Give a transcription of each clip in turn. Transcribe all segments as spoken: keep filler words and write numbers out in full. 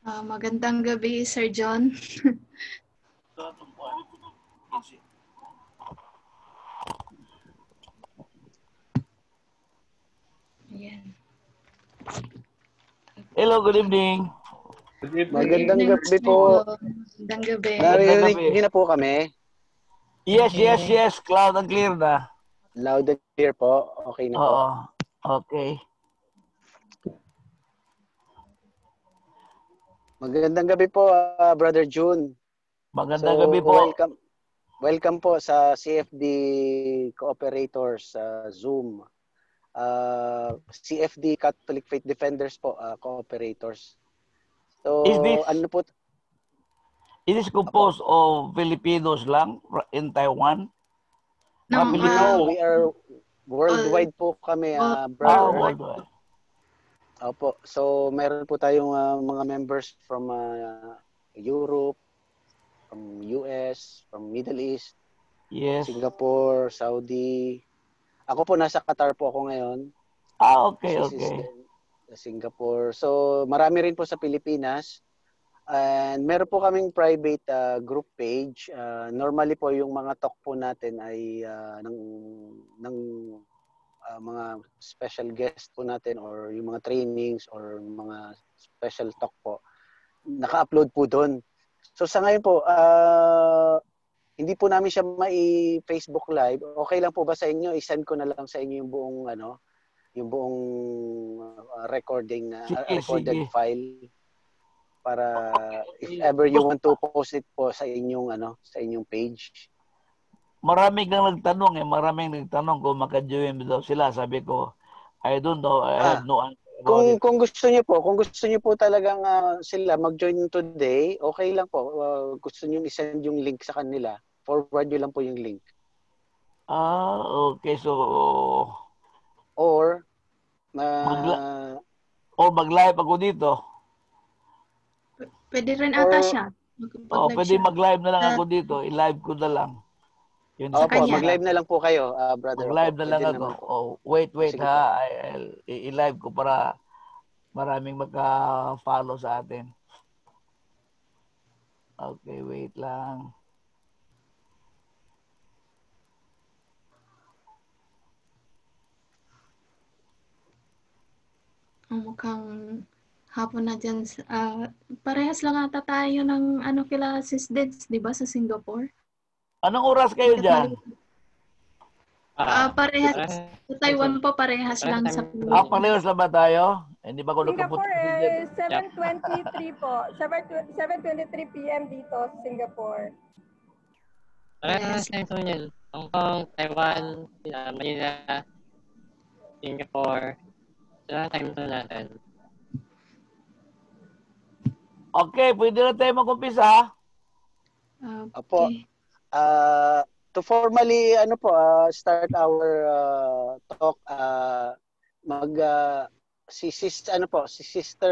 Uh, magandang gabi, Sir John. Ayan. Hello, good evening. Good evening. Magandang Good gabi evening, po. Magandang gabi. Narinig niyo na po kami? Yes, yes, yes. Cloud and clear na. Loud and clear po. Okay na po. Oo. Okay. Magandang gabi po, uh, Brother June. Magandang so, gabi po. Welcome, welcome po sa C F D Cooperators uh, Zoom. Uh, C F D Catholic Faith Defenders po, uh, Cooperators. So, Is this, ano po? It is composed Apo. of Filipinos lang in Taiwan? No, Mga uh, Pilipino. we are worldwide all, po kami, uh, brother. Oh, worldwide. Opo. So, meron po tayong uh, mga members from uh, Europe, from U S, from Middle East, yes. Singapore, Saudi. Ako po, nasa Qatar po ako ngayon. Ah, okay, This okay. Is Singapore. So, marami rin po sa Pilipinas. And meron po kaming private uh, group page. Uh, normally po, yung mga talk po natin ay uh, ng, ng uh, mga special guest po natin or yung mga trainings or mga special talk po. Naka-upload po doon. So, sa ngayon po, uh, hindi po namin siya mai-Facebook Live. Okay lang po ba sa inyo? I-send ko na lang sa inyo yung buong, ano, yung buong uh, recording, uh, sige, recorded sige. file. Para if ever you want to post it po sa inyong ano sa inyong page. Marami kang nagtanong eh, maraming nagtanong kung maka-join daw sila. Sabi ko, I don't know, I have ah, no answer about kung, it. Kung gusto niyo po, kung gusto niyo po talagang uh, sila mag-join today, okay lang po. Uh, gusto niyo i-send yung link sa kanila, forward niyo lang po yung link. Ah, okay. So, or uh, uh, or mag-live ako dito. Pwede rin ata siya. Oh, pwede mag-live na lang ako dito. I-live ko na lang. Yun Opo, mag-live na lang po kayo, uh, brother. Mag-live Opo, na lang ako. Oh, wait, wait Sige ha. I-live ko para maraming magka-follow sa atin. Okay, wait lang. Ang mukhang hapon na dyan. Uh, parehas lang ata tayo ng ano kila Sis Deds, di ba, sa Singapore? Anong oras kayo dyan? Ah, uh, parehas. Sa Taiwan po, parehas lang sa Pilipinas. Ah, parehas lang ba tayo? Hindi ba ako nakapunta? Singapore is seven twenty-three po. seven twenty-three p m dito sa Singapore. Parehas lang ito yun. Hong Kong, Taiwan, Manila, Singapore. Sila time to natin. Okay, pwede na tayo mag-umpisa. Okay. Apo, uh, to formally ano po uh, start our uh, talk, uh, mag uh, si sis ano po si sister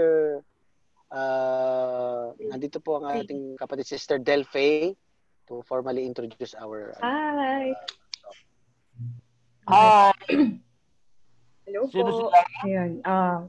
uh, nandito po ang ating kapatid Sister Delphi to formally introduce our Hi. Uh, Hi. Hello Sino po. sila? Ayun. Uh,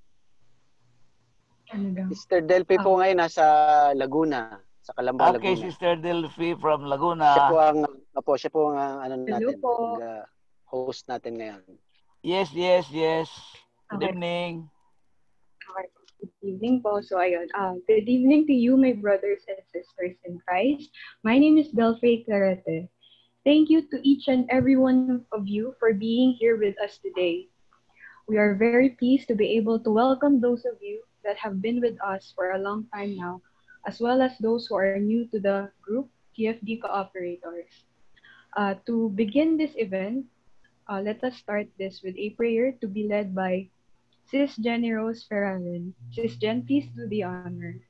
ano daw? Sister Delphi Ah. po ngayon nasa Laguna, sa Calamba, Okay, Laguna. Sister Delphi from Laguna. Siya po ang po, siya po ang ano Hello natin, po. ang, uh, host natin ngayon. Yes, yes, yes. Good Okay. evening. Okay. Good evening po. So, ayun. Uh, good evening to you, my brothers and sisters in Christ. My name is Delphi Clarete. Thank you to each and every one of you for being here with us today. We are very pleased to be able to welcome those of you that have been with us for a long time now, as well as those who are new to the group, C F D Cooperators. Uh, to begin this event, uh, let us start this with a prayer to be led by Sis Jenny Rose Ferrarin. Sis Jen, please do the honor.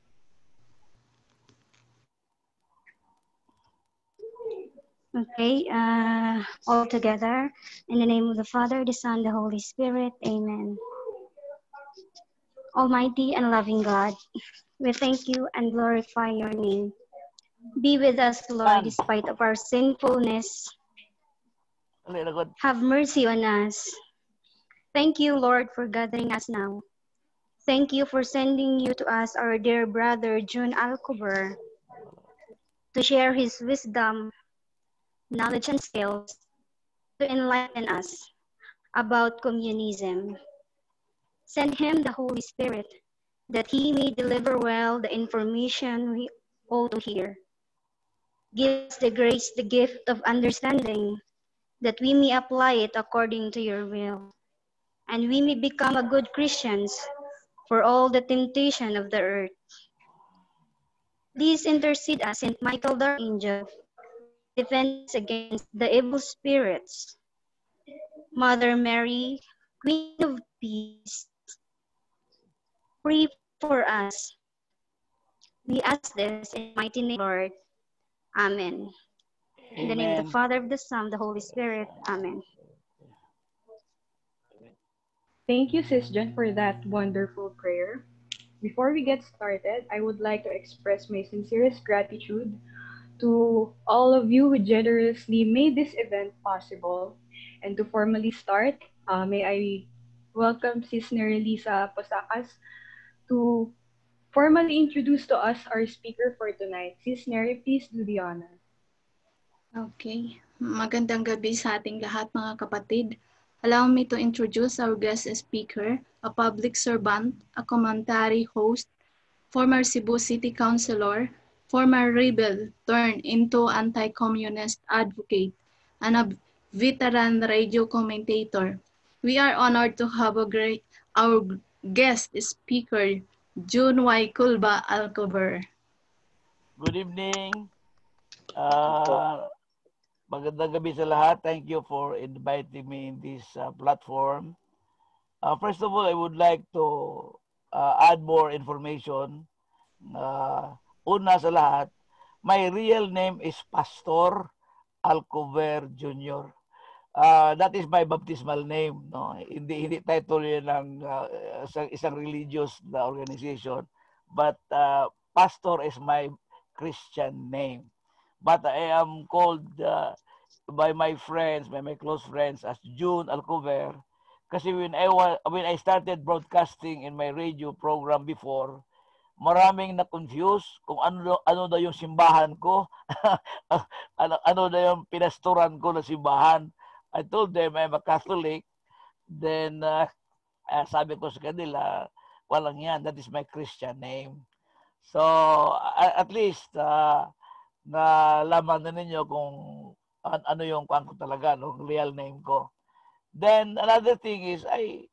Okay, uh, all together, in the name of the Father, the Son, the Holy Spirit, amen. Almighty and loving God, we thank you and glorify your name. Be with us, Lord, despite of our sinfulness. Have mercy on us. Thank you, Lord, for gathering us now. Thank you for sending you to us, our dear brother June Alcover, to share his wisdom, knowledge, and skills to enlighten us about communism. Send him the Holy Spirit, that he may deliver well the information we ought to hear. Give us the grace, the gift of understanding, that we may apply it according to your will, and we may become a good Christians for all the temptation of the earth. Please intercede us, Saint Michael the Archangel, defend us against the evil spirits. Mother Mary, Queen of Peace, pray for us. We ask this in the mighty name of the Lord. Amen. In the name of the Amen. Father, of the Son, of the Holy Spirit. Amen. Thank you, Sis Jen, for that wonderful prayer. Before we get started, I would like to express my sincerest gratitude to all of you who generously made this event possible. And to formally start, uh, may I welcome Sis Nerelisa Posacas to formally introduce to us our speaker for tonight. Sis Neri, please do the honor. Okay. Magandang gabi sa ating lahat, mga kapatid. Allow me to introduce our guest speaker, a public servant, a commentary host, former Cebu City Councilor, former rebel turned into anti-communist advocate, and a veteran radio commentator. We are honored to have a great, our guest speaker, June Y. Culba Alcover. Good evening. Uh, magandang gabi sa lahat. Thank you for inviting me in this uh, platform. Uh, first of all, I would like to uh, add more information. Uh, una sa lahat, my real name is Pastor Alcover Junior Uh, that is my baptismal name. No? Hindi, hindi title yun ng uh, isang, isang religious na organization. But uh, Pastor is my Christian name. But I am called uh, by my friends, by my close friends as June Alcover. Kasi when I, when I started broadcasting in my radio program before, maraming na-confuse kung ano, ano daw yung simbahan ko. ano, ano daw yung pinastoran ko na simbahan. I told them I'm a Catholic. Then, uh, uh, sabi ko sa kanila, walang yan. That is my Christian name. So, uh, at least, uh, nalaman na ninyo kung an- ano yung kwan ko talaga, no? Real name ko. Then, another thing is, I,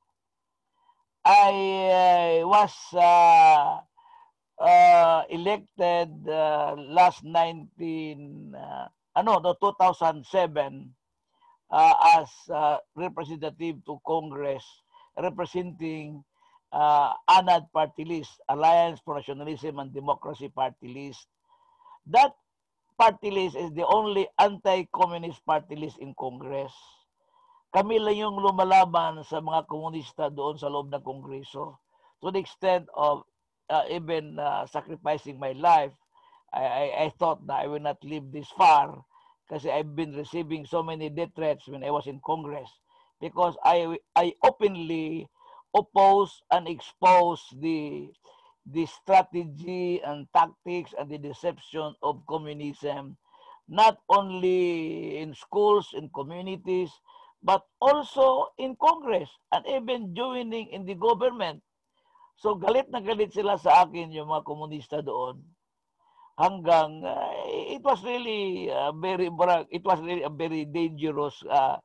I uh, was uh, uh, elected uh, last nineteen, uh, ano, no, two thousand seven, Uh, as uh, representative to Congress representing uh, A N A D party list, Alliance for Nationalism and Democracy party list. That party list is the only anti-communist party list in Congress. Kami lang yung lumalaban sa mga komunista doon sa loob ng Kongreso. To the extent of uh, even uh, sacrificing my life, I, I, I thought that I will not live this far. Kasi I've been receiving so many death threats when I was in Congress because I I openly oppose and expose the the strategy and tactics and the deception of communism, not only in schools, in communities, but also in Congress and even joining in the government. So galit na galit sila sa akin yung mga komunista doon. Hanggang uh, it was really uh, very it was really a very dangerous uh,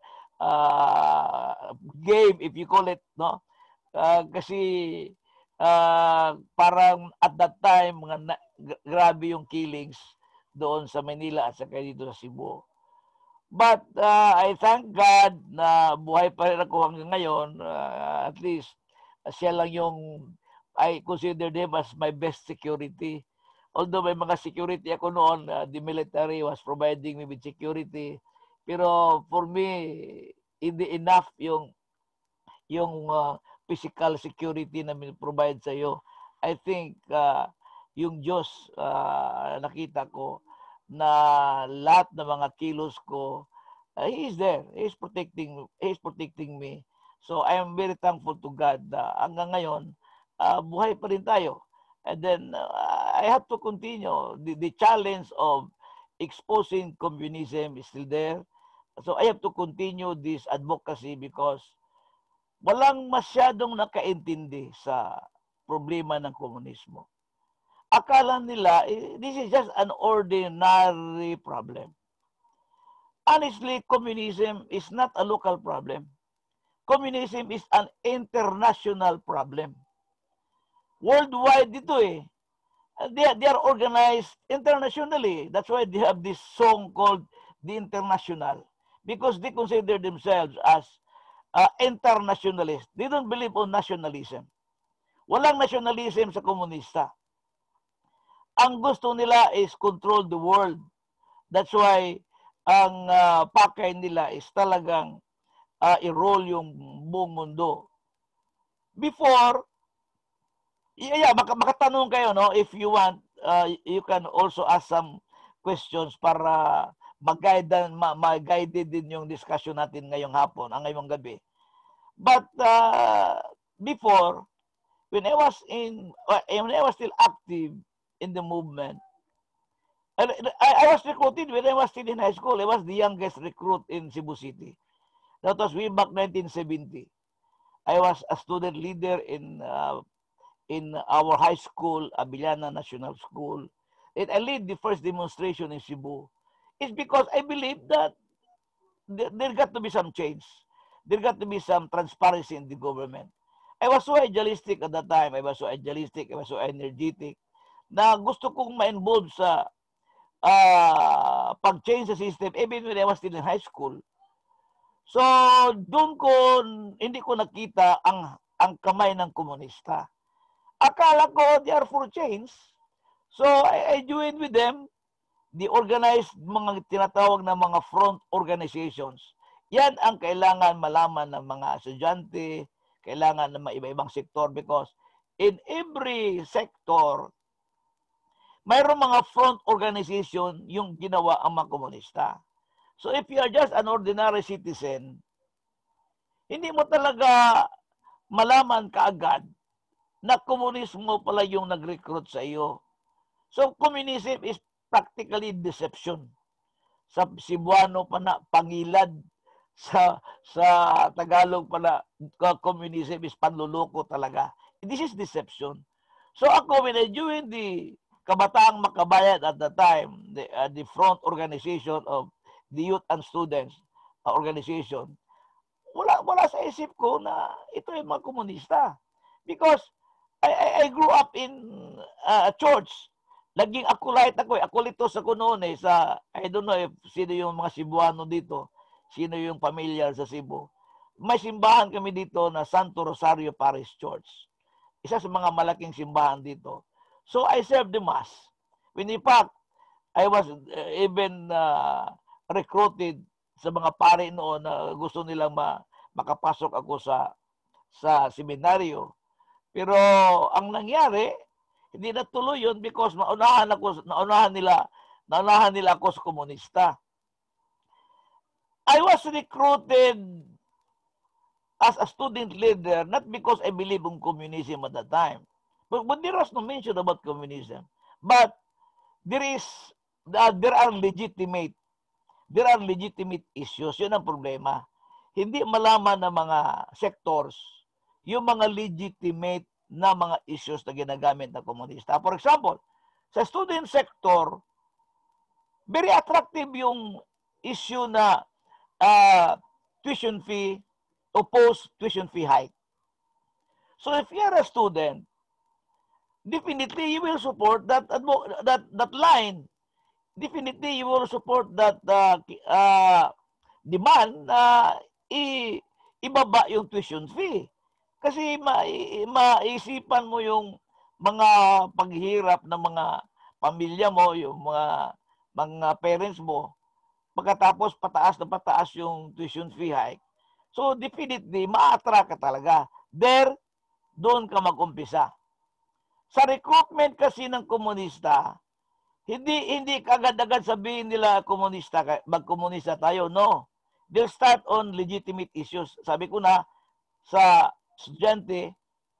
uh, game, if you call it, no, uh, kasi uh, parang at that time mga na, grabe yung killings doon sa Manila at saka dito sa Cebu. But uh, I thank God na buhay pa rin ako hanggang ngayon. Uh, at least uh, siya lang yung I consider them as my best security. Although may mga security ako noon, uh, the military was providing me with security. Pero for me, hindi enough yung yung uh, physical security na provide sa iyo. I think uh, yung Diyos uh, nakita ko na lahat ng mga kilos ko, uh, He is there. He is protecting, He is protecting me. So I am very thankful to God. Uh, hanggang ngayon, uh, buhay pa rin tayo. And then uh, I have to continue. The, the challenge of exposing communism is still there. So I have to continue this advocacy because walang masyadong nakaintindi sa problema ng komunismo. Akala nila, this is just an ordinary problem. Honestly, communism is not a local problem. Communism is an international problem. Worldwide ito eh. They, they are organized internationally. That's why they have this song called The International. Because they consider themselves as uh, internationalists. They don't believe on nationalism. Walang nationalism sa komunista. Ang gusto nila is control the world. That's why ang uh, pakay nila is talagang uh, i-roll yung buong mundo. Before, yeah, yeah mak makatanong kayo, no? If you want, uh, you can also ask some questions para mag-guide ma-guide din yung discussion natin ngayong hapon, ang ngayong gabi. But uh, before, when I was in, when I was still active in the movement, I, I was recruited when I was still in high school. I was the youngest recruit in Cebu City. That was way back nineteen seventy. I was a student leader in uh, in our high school, Abiliana National School. And I led the first demonstration in Cebu. It's because I believe that there, there got to be some change. There got to be some transparency in the government. I was so idealistic at that time. I was so idealistic. I was so energetic na gusto kong ma-involve sa uh, pag-change sa system even when I was still in high school. So, doon ko, hindi ko nakita ang, ang kamay ng komunista. Akala ko, they are for change. So, I, I joined with them, the organized, mga tinatawag na mga front organizations. Yan ang kailangan malaman ng mga estudyante, kailangan ng mga iba-ibang sektor because in every sector, mayroong mga front organization yung ginawa ang mga komunista. So if you are just an ordinary citizen, hindi mo talaga malaman kaagad na komunismo pala yung nag-recruit sa iyo. So communism is practically deception. Sa Cebuano pa na pangilad, sa sa Tagalog pala communism is panluloko talaga. This is deception. So ako, when I joined the Kabataang Makabayan at the time, the, uh, the front organization of the youth and students uh, organization, wala, wala sa isip ko na ito yung mga komunista. Because I, I, I grew up in uh, a church. Laging acolyte ako eh. Acolytos ako noon eh. Sa, I don't know if sino yung mga Cebuano dito. Sino yung pamilyar sa Cebu. May simbahan kami dito na Santo Rosario Parish Church. Isa sa mga malaking simbahan dito. So I served the mass. When in fact, I was uh, even uh, recruited sa mga pare noon na gusto nilang ma makapasok ako sa sa seminaryo. Pero ang nangyari, hindi natuloy yun because naunahan ako, naunahan nila, naunahan nila ako sa komunista. I was recruited as a student leader not because I believe in communism at that time. But, but there was no mention about communism. But there is, uh, there are legitimate, there are legitimate issues. Yun ang problema. Hindi malaman ng mga sectors yung mga legitimate na mga issues na ginagamit ng komunista. For example, sa student sector, very attractive yung issue na uh, tuition fee o post-tuition fee hike. So if you're a student, definitely you will support that that that line. Definitely you will support that uh, uh, demand na uh, ibaba yung tuition fee. Kasi ma maisipan mo yung mga paghihirap ng mga pamilya mo, yung mga mga parents mo, pagkatapos pataas na pataas yung tuition fee hike. So definitely ma-attract ka talaga. There, doon ka mag-umpisa. Sa recruitment kasi ng komunista, hindi hindi kagad-agad sabihin nila komunista, mag-komunista tayo. No. They'll start on legitimate issues. Sabi ko na, sa estudyante,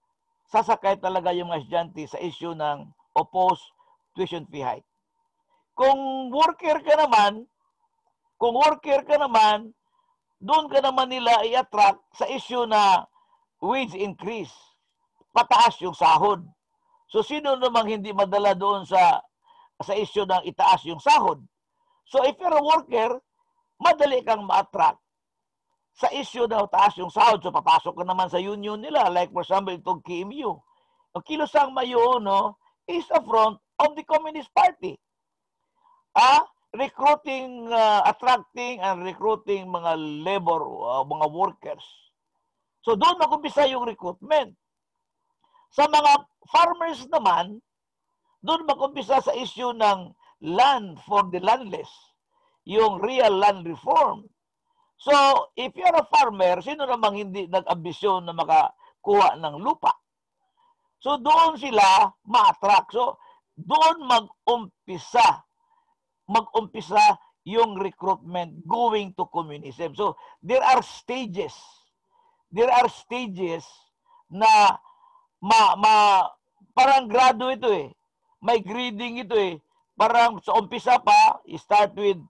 sasakay talaga yung mga estudyante sa issue ng opposed tuition fee hike. Kung worker ka naman, kung worker ka naman, doon ka naman nila i-attract sa issue na wage increase. Pataas yung sahod. So, sino namang hindi madala doon sa sa issue ng itaas yung sahod? So, if you're a worker, madali kang ma-attract sa issue na taas yung sahod. So, papasok ka naman sa union nila. Like, for example, itong K M U. Ang Kilosang Mayo, no, is a front of the Communist Party. Ah, recruiting, uh, attracting and recruiting mga labor, uh, mga workers. So, doon mag-umpisa yung recruitment. Sa mga farmers naman, doon mag-umpisa sa issue ng land for the landless, yung real land reform. So, if you're a farmer, sino namang hindi nag-ambisyon na makakuha ng lupa? So, doon sila ma-attract. So, doon mag-umpisa, mag-umpisa yung recruitment going to communism. So, there are stages. There are stages na ma, ma parang grado ito eh. May grading ito eh. Parang sa umpisa pa, start with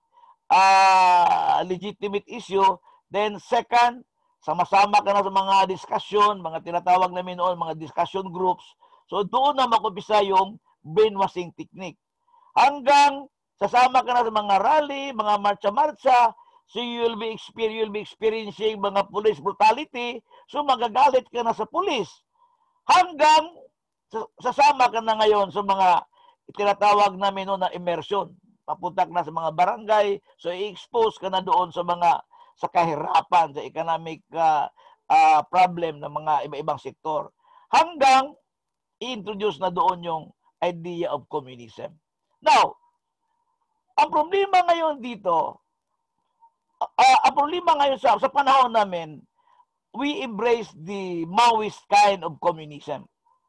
uh, legitimate issue. Then second, sama-sama ka na sa mga discussion, mga tinatawag namin noon, mga discussion groups. So doon na makumpisa yung brainwashing technique. Hanggang sasama ka na sa mga rally, mga marcha-marcha, so you will be, you will be experiencing mga police brutality, so magagalit ka na sa police. Hanggang sasama ka na ngayon sa mga tinatawag namin noon na immersion. Papunta ka na sa mga barangay, so i-expose ka na doon sa mga sa kahirapan, sa economic uh, uh, problem ng mga iba-ibang sektor. Hanggang i-introduce na doon yung idea of communism. Now, ang problema ngayon dito, uh, ang problema ngayon sa, sa panahon namin, we embrace the Maoist kind of communism.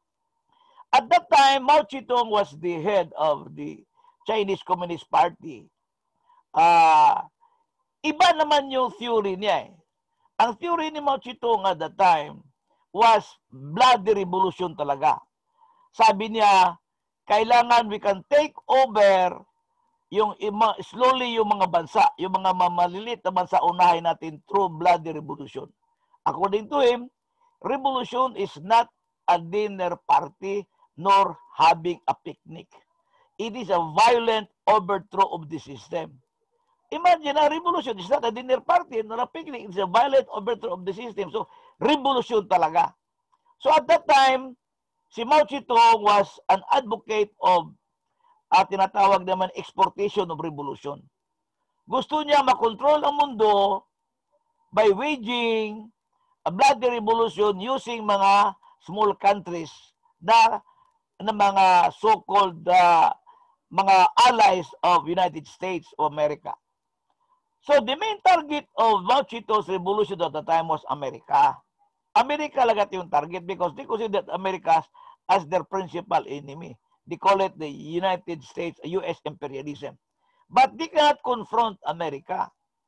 At that time, Mao Zedong was the head of the Chinese Communist Party. Uh, iba naman yung theory niya eh. Ang theory ni Mao Zedong at that time was bloody revolution talaga. Sabi niya, kailangan we can take over yung slowly yung mga bansa, yung mga maliliit na bansa, unahin natin through bloody revolution. According to him, revolution is not a dinner party nor having a picnic. It is a violent overthrow of the system. Imagine, a revolution is not a dinner party nor a picnic. It's a violent overthrow of the system. So, revolution talaga. So, at that time, si Mao Zedong was an advocate of at tinatawag naman exportation of revolution. Gusto niya makontrol ang mundo by waging a bloody revolution using mga small countries na, na mga so-called uh, mga allies of United States of America. So the main target of Mao Zedong's revolution at the time was America. America lagat yung target because they consider America as their principal enemy. They call it the United States, U S imperialism. But they cannot confront America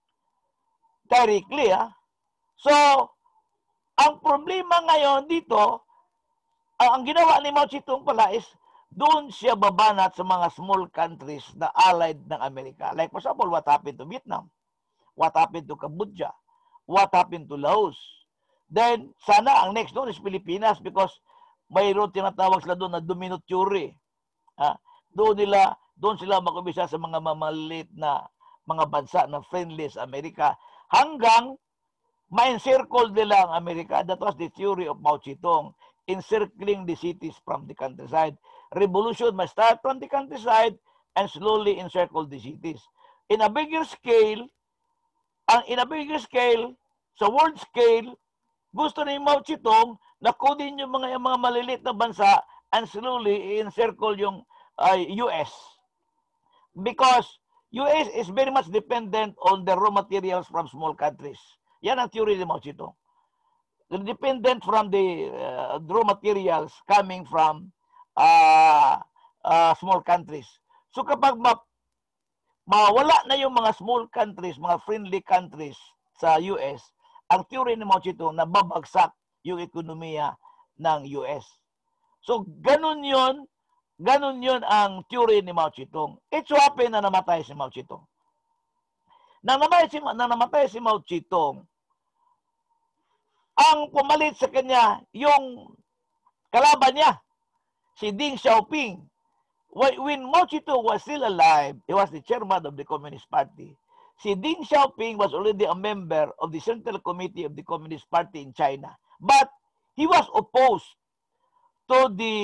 directly. Ah. So, ang problema ngayon dito, ang, ang ginawa ni Mao Zedong pala is doon siya babanat sa mga small countries na allied ng Amerika. Like for example, what happened to Vietnam? What happened to Cambodia? What happened to Laos? Then, sana ang next doon is Pilipinas because mayroon tinatawag sila doon na domino theory. Ah, doon nila, doon sila mag-umpisa sa mga mamalit na mga bansa na friendly sa Amerika hanggang ma-encircle nila ang Amerika. That was the theory of Mao Zedong, encircling the cities from the countryside. Revolution must start from the countryside and slowly encircle the cities. In a bigger scale, ang in a bigger scale, sa world scale, gusto ni Mao Zedong na kunin yung mga, yung mga malilit na bansa and slowly encircle yung uh, U S. Because U S is very much dependent on the raw materials from small countries. Yan ang theory ni Mao Zedong. Dependent from the uh, raw materials coming from uh, uh, small countries. So kapag ma mawala na yung mga small countries, mga friendly countries sa U S, ang theory ni Mao Zedong na babagsak yung ekonomiya ng U S. So, ganun yun, ganun yun ang theory ni Mao Zedong. It so happened na namatay si Mao Zedong. Nang namatay si, nang namatay si Mao Zedong, ang pumalit sa kanya yung kalaban niya, si Deng Xiaoping. When Mao Zedong was still alive, he was the chairman of the Communist Party. Si Deng Xiaoping was already a member of the Central Committee of the Communist Party in China. But he was opposed to the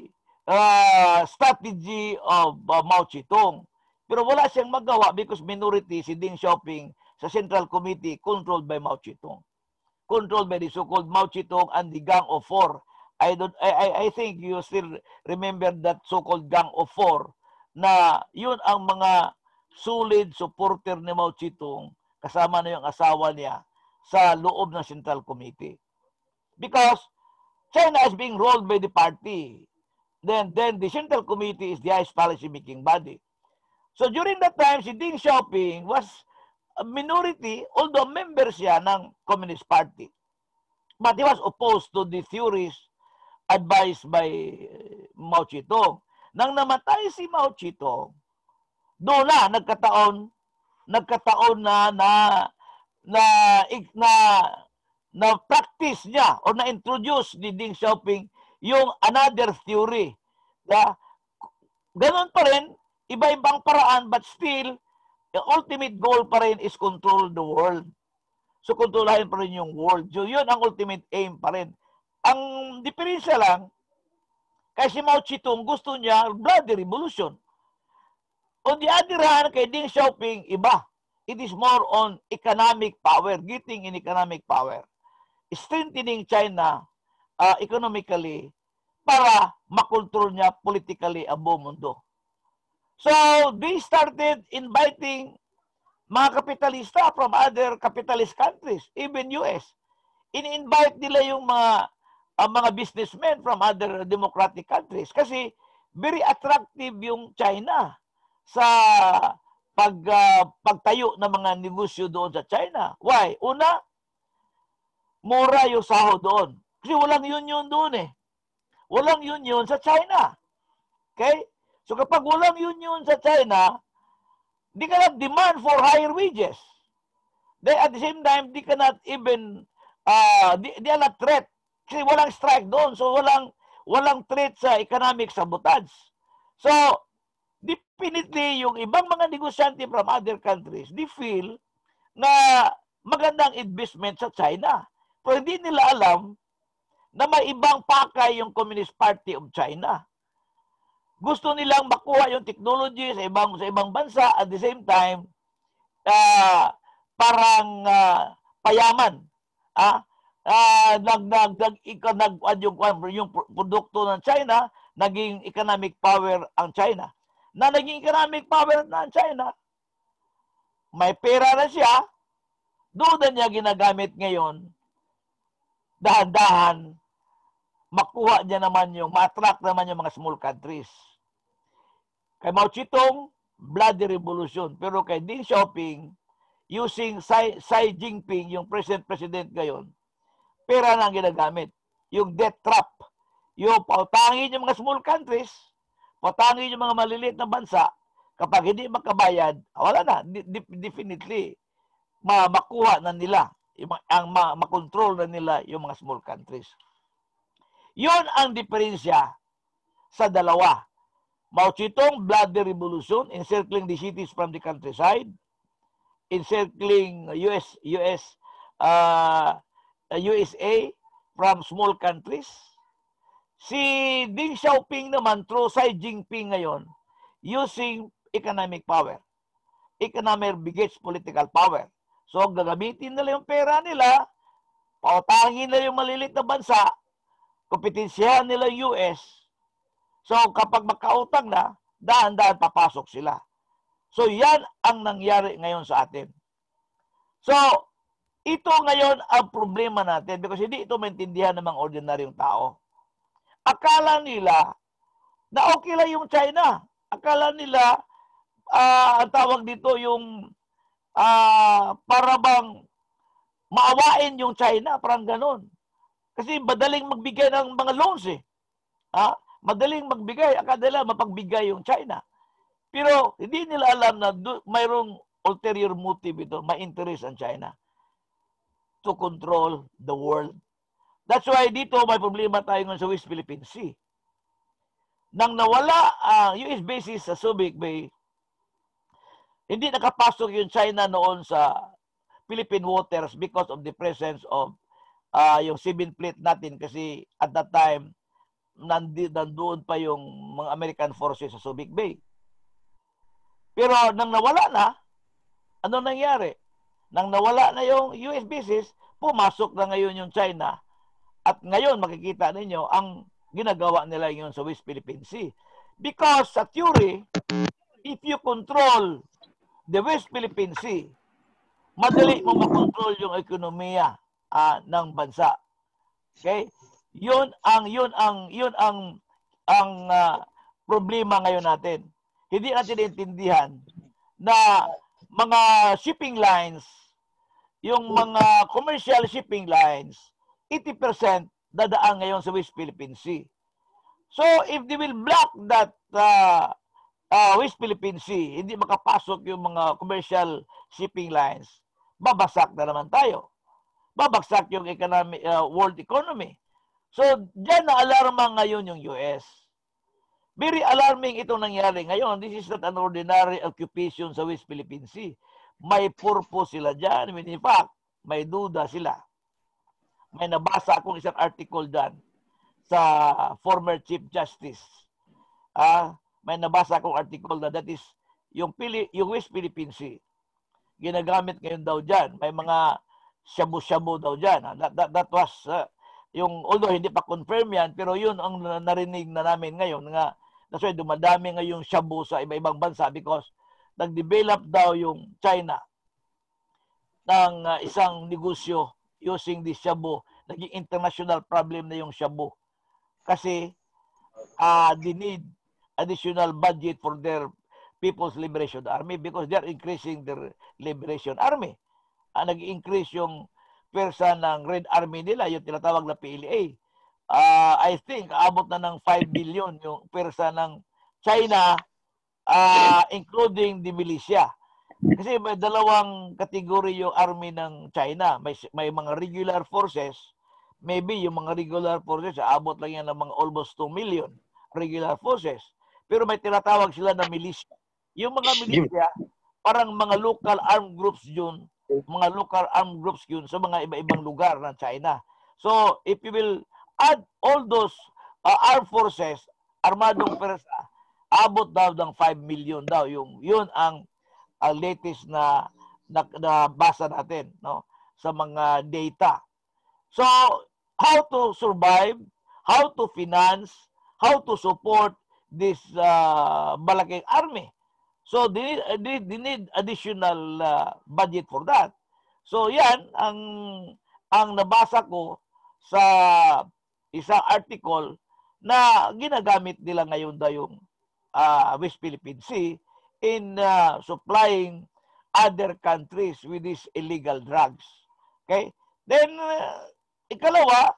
uh, strategy of uh, Mao Zedong. Pero wala siyang magawa because minority si Deng Xiaoping sa Central Committee controlled by Mao Zedong. Controlled by the so-called Mao Zedong and the Gang of Four. I don't I I think you still remember that so-called Gang of Four na yun ang mga solid supporter ni Mao Zedong kasama na yung asawa niya sa loob ng Central Committee. Because China is being ruled by the party. Then then the Central Committee is the highest policy making body. So during that time si Deng Xiaoping was a minority, although member siya ng Communist Party. But he was opposed to the theories advised by Mao Zedong. Nang namatay si Mao Zedong, doon na nagkataon, nagkataon na na na na, na practice niya o na introduce ni Deng Xiaoping yung another theory. Na ganun pa rin, iba-ibang paraan, but still the ultimate goal pa rin is control the world. So, kontrolahin pa rin yung world. So, yun ang ultimate aim pa rin. Ang diferensya lang, kay si Mao Zedong, gusto niya bloody revolution. On the other hand, kay Deng Xiaoping, iba. It is more on economic power, getting in economic power. Strengthening China uh, economically para makontrol niya politically ang buong mundo. So, they started inviting mga kapitalista from other capitalist countries, even U S. In-invite nila yung mga uh, mga businessmen from other democratic countries kasi very attractive yung China sa pag uh, pagtayo ng mga negosyo doon sa China. Why? Una, mura yung sahod doon. Kasi walang union doon eh. Walang union sa China. Okay? So kapag walang union sa China, di cannot demand for higher wages. They at the same time, di cannot even, uh, di, di cannot threat. Kasi walang strike doon. So walang, walang threat sa economic sabotage. So, definitely, yung ibang mga negosyante from other countries, they feel na magandang investment sa China. Pero hindi nila alam na may ibang pakay yung Communist Party of China. Gusto nilang makuha yung technology sa ibang sa ibang bansa at the same time uh, parang uh, payaman. Ah, uh, nag nag nag, nag yung, yung produkto ng China, naging economic power ang China. Na naging economic power na ang China, may pera na siya, doon na niya ginagamit ngayon, dahan-dahan, makuha niya naman yung, ma-attract naman yung mga small countries. Kay Mao Zedong, bloody revolution. Pero kay Deng Xiaoping, using Xi, Xi Jinping, yung president-president ngayon, pera na ang ginagamit. Yung debt trap. Yung pautangin yung mga small countries, pautangin yung mga maliliit na bansa, kapag hindi makabayad, wala na. Definitely, makuha na nila, ang makontrol na nila yung mga small countries. Yun ang diferensya sa dalawa. Mao Zedong, bloody revolution, encircling the cities from the countryside, encircling U S, U S, uh, U S A from small countries. Si Deng Xiaoping naman, through Xi Jinping ngayon, using economic power. Economic begets political power. So, gagamitin nila yung pera nila, pautangin nila yung malilit na bansa, kompetensyahan nila yung U S. So, kapag magkautang na, dahan-dahan papasok sila. So, yan ang nangyari ngayon sa atin. So, ito ngayon ang problema natin because hindi ito maintindihan ng mga ordinaryong tao. Akala nila na okay lang yung China. Akala nila, uh, ang tawag dito yung uh, para bang maawain yung China, parang ganon. Kasi madaling magbigay ng mga loans eh. Ah, madaling magbigay. Akala nila mapagbigay yung China. Pero hindi nila alam na do, mayroong ulterior motive ito, may interest ang China to control the world. That's why dito may problema tayo ngayon sa West Philippine Sea. Nang nawala ang uh, U S bases sa Subic Bay, hindi nakapasok yung China noon sa Philippine waters because of the presence of uh, yung seven fleet natin kasi at that time nandi, nandoon pa yung mga American forces sa Subic Bay. Pero nang nawala na, ano nangyari? Nang nawala na yung U S bases, pumasok na ngayon yung China. At ngayon makikita ninyo ang ginagawa nila yun sa West Philippine Sea. Because sa theory, if you control the West Philippine Sea, madali mo makontrol yung ekonomiya uh, ng bansa. Okay? Yun ang yun ang yun ang ang uh, problema ngayon natin. Hindi natin intindihan na mga shipping lines, yung mga commercial shipping lines, eighty percent dadaan ngayon sa West Philippine Sea. So if they will block that uh, uh, West Philippine Sea, hindi makapasok yung mga commercial shipping lines, babagsak na naman tayo. Babagsak yung economy, uh, world economy. So diyan na alarma ngayon yung U S. Very alarming itong nangyari ngayon. This is not an ordinary occupation sa West Philippine Sea. May purpose sila dyan. I mean, in fact, may duda sila. May nabasa akong isang article dyan sa former Chief Justice. Ah, may nabasa akong article na that is yung, Pili, yung West Philippine Sea. Ginagamit ngayon daw dyan. May mga shabu-shabu daw dyan. That, that, that was, uh, yung, although hindi pa confirm yan, pero yun ang narinig na namin ngayon nga, that's why dumadami ngayong shabu sa iba-ibang bansa because nag-develop daw yung China ng uh, isang negosyo using this shabu. Naging international problem na yung shabu. Kasi uh, they need additional budget for their People's Liberation Army because they are increasing their Liberation Army. Uh, nag-increase yung persa ng Red Army nila, yung tinatawag na P L A. Uh, I think abot na ng five billion yung persa ng China, uh, including the militia. Kasi may dalawang kategory yung army ng China. May, may mga regular forces. Maybe yung mga regular forces, abot lang yan ng mga almost two million regular forces. Pero may tinatawag sila na militia. Yung mga militia, parang mga local armed groups yun, mga local armed groups yun sa mga iba-ibang lugar ng China. So, if you will add all those uh, armed forces, armadong persa, abot daw ng five million daw. Yung, yun ang uh, latest na, na, na basa natin, no, sa mga data. So, how to survive, how to finance, how to support this uh, malaking army. So, they need, they, they need additional uh, budget for that. So, yan ang ang nabasa ko sa isang article na ginagamit nila ngayon daw yung uh, West Philippine Sea in uh, supplying other countries with these illegal drugs. Okay? Then, uh, ikalawa,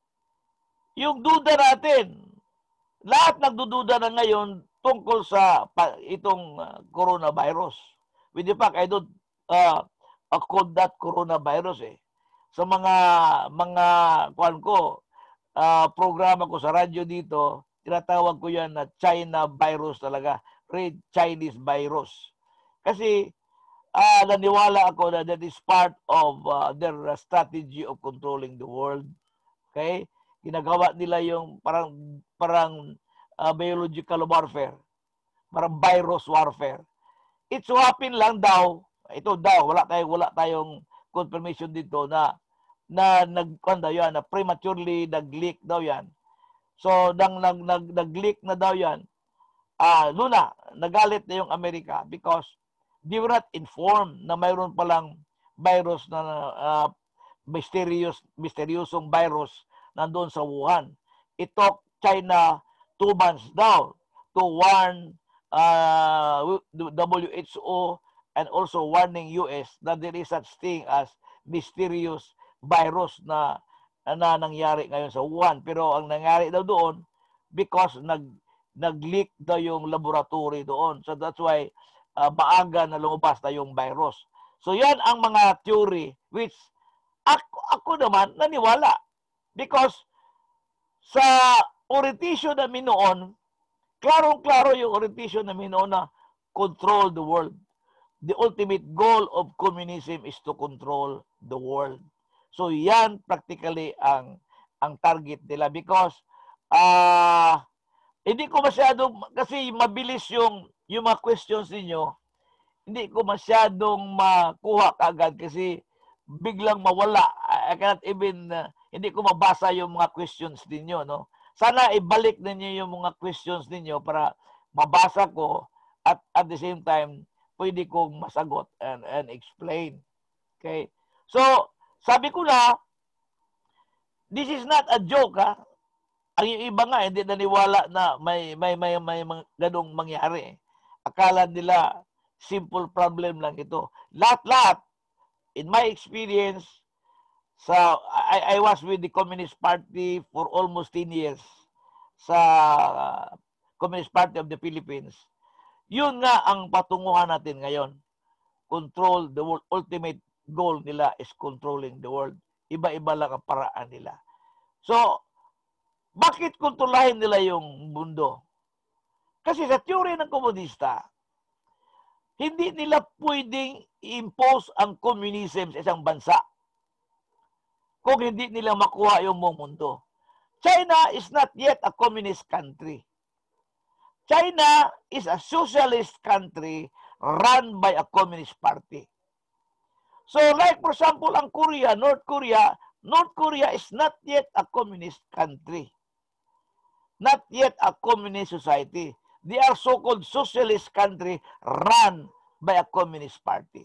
yung duda natin, lahat nagdududa na ngayon tungkol sa pa, itong uh, coronavirus. With the fact, I don't uh, call that coronavirus eh. Sa mga mga kuan ko, uh, programa ko sa radyo dito, tinatawag ko yan na China virus talaga. Red Chinese virus. Kasi uh, naniwala ako na that is part of uh, their uh, strategy of controlling the world. Okay? Ginagawa nila yung parang parang uh, biological warfare. Parang virus warfare. It so happen lang daw, ito daw, wala tayong, wala tayong confirmation dito na na nag-ano yan, na prematurely nag-leak daw yan. So, nang nag, nag, nag-leak na daw yan, ah, uh, luna, nagalit na yung Amerika because they were not informed na mayroon palang virus na uh, mysterious, mysteriousong virus nandoon sa Wuhan. It took China two months daw to warn uh, W H O and also warning U S that there is such thing as mysterious virus na na nangyari ngayon sa Wuhan. Pero ang nangyari daw doon, because nag nag-leak daw yung laboratory doon. So that's why uh, maaga na lumabas na yung virus. So yan ang mga theory which ako, ako naman naniwala. Because sa orientation namin noon, klarong-klaro yung orientation namin noon na control the world. The ultimate goal of communism is to control the world. So yan practically ang ang target nila because ah uh, hindi ko masyadong kasi mabilis yung yung mga questions niyo. Hindi ko masyadong makuha kaagad kasi biglang mawala. I cannot even uh, hindi ko mabasa yung mga questions ninyo, no? Sana ibalik ninyo yung mga questions ninyo para mabasa ko at at the same time pwede kong masagot and, and explain. Okay? So, sabi ko na, this is not a joke, ha? Ang iba nga, hindi naniwala na may, may, may, may, may ganong mangyari. Akala nila, simple problem lang ito. Lahat-lahat, in my experience, sa I, I was with the Communist Party for almost ten years sa uh, Communist Party of the Philippines. Yun nga ang patunguhan natin ngayon. Control the world. Ultimate goal nila is controlling the world. Iba-iba lang ang paraan nila. So, bakit kontrolahin nila yung mundo? Kasi sa teorya ng komunista, hindi nila pwedeng impose ang communism sa isang bansa kung hindi nila makuha yung buong mundo. China is not yet a communist country. China is a socialist country run by a communist party. So like for example, ang Korea, North Korea, North Korea is not yet a communist country. Not yet a communist society. They are so-called socialist country run by a communist party.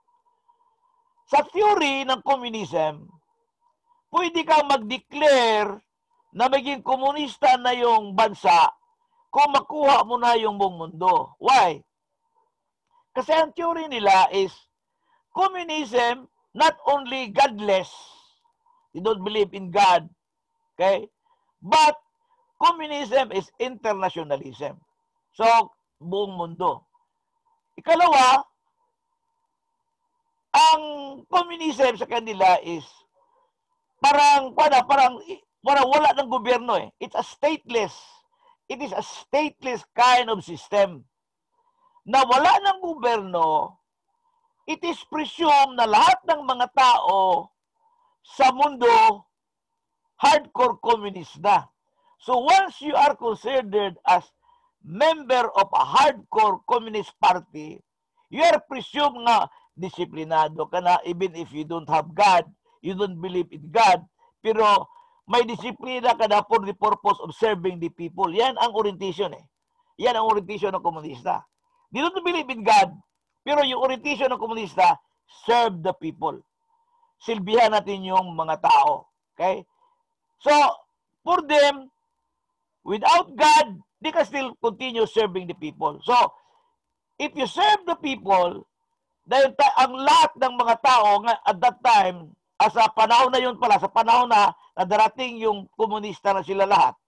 Sa theory ng communism, pwede kang mag-declare na maging komunista na yung bansa kung makuha mo na yung buong mundo. Why? Kasi ang theory nila is communism not only godless, you don't believe in God, okay? But communism is internationalism. So, buong mundo. Ikalawa, ang communism sa kanila is parang, parang, parang, parang wala ng gobyerno eh. It's a stateless. It is a stateless kind of system. Na wala ng gobyerno, it is presumed na lahat ng mga tao sa mundo hardcore communist na. So once you are considered as member of a hardcore communist party, you are presumed nga disiplinado ka na even if you don't have God, you don't believe in God, pero may disiplina ka na for the purpose of serving the people. Yan ang orientation eh. Yan ang orientation ng komunista. They don't believe in God, pero yung orientation ng komunista, serve the people. Silbihan natin yung mga tao. Okay? So, for them, without God, they can still continue serving the people. So, if you serve the people, dahil ang lahat ng mga tao at that time, as sa panahon na yun pala, sa panahon na, na darating yung komunista na sila lahat,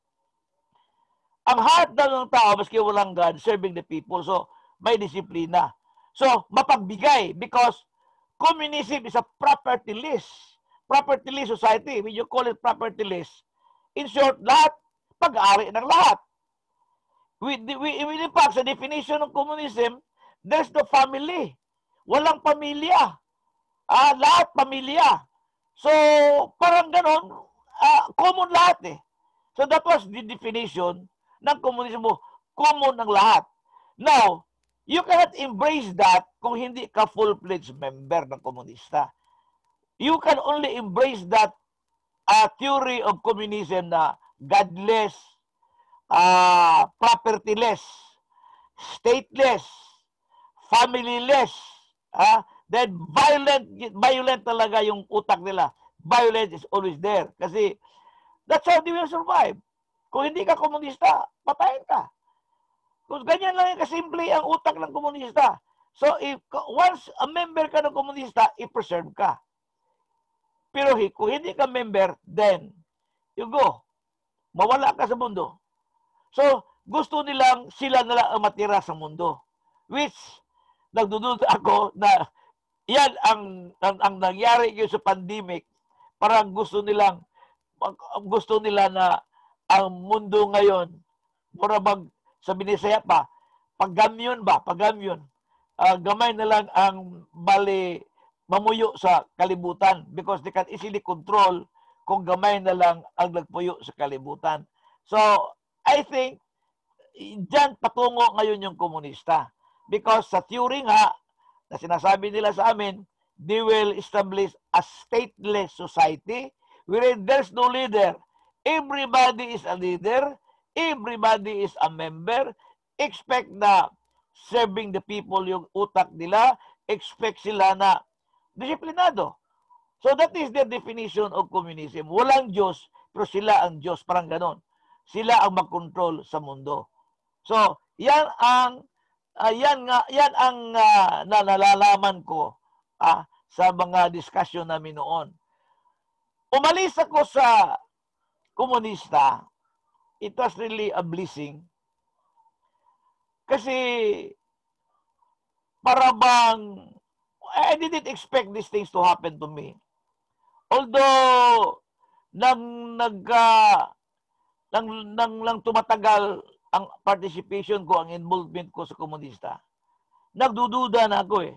ang heart na ng tao, maski walang God, serving the people. So, may disiplina. So, mapagbigay because communism is a property-less. Property-less society. When you call it property-less, in short, lahat, pag-aari ng lahat. With, with, in fact, sa definition ng communism, there's no family. Walang pamilya. Ah, lahat pamilya. So, parang ganon, uh, common lahat eh. So, that was the definition ng komunismo. Common ng lahat. Now, you cannot embrace that kung hindi ka full-fledged member ng komunista. You can only embrace that uh, theory of communism na godless, uh, propertyless, stateless, familyless, ah, then violent, violent talaga yung utak nila. Violence is always there. Kasi that's how they will survive. Kung hindi ka komunista, patayin ka. Kung ganyan lang yung kasimple ang utak ng komunista. So, if once a member ka ng komunista, i-preserve ka. Pero kung hindi ka member, then you go. Mawala ka sa mundo. So, gusto nilang sila na lang ang matira sa mundo. Which, nagdududa ako na yan ang, ang, ang nangyari yun sa pandemic. Parang gusto nilang, gusto nila na ang mundo ngayon, para bag, sa Binisaya pa, paggamyon ba, paggamyon, uh, gamay na lang ang bali mamuyo sa kalibutan because they can easily control kung gamay na lang ang nagpuyo sa kalibutan. So, I think, dyan patungo ngayon yung komunista. Because sa theory nga, na sinasabi nila sa amin, they will establish a stateless society wherein there's no leader. Everybody is a leader. Everybody is a member. Expect na serving the people yung utak nila. Expect sila na disiplinado. So that is the definition of communism. Walang Diyos, pero sila ang Diyos. Parang ganon. Sila ang mag-control sa mundo. So, yan ang uh, yan nga yan ang uh, nalalaman ko ah, sa mga discussion namin noon. Umalis ako sa komunista. It was really a blessing. Kasi para bang I didn't expect these things to happen to me. Although nang nag uh, nang, nang, nang tumatagal ang participation ko, ang involvement ko sa komunista, nagdududa na ako eh.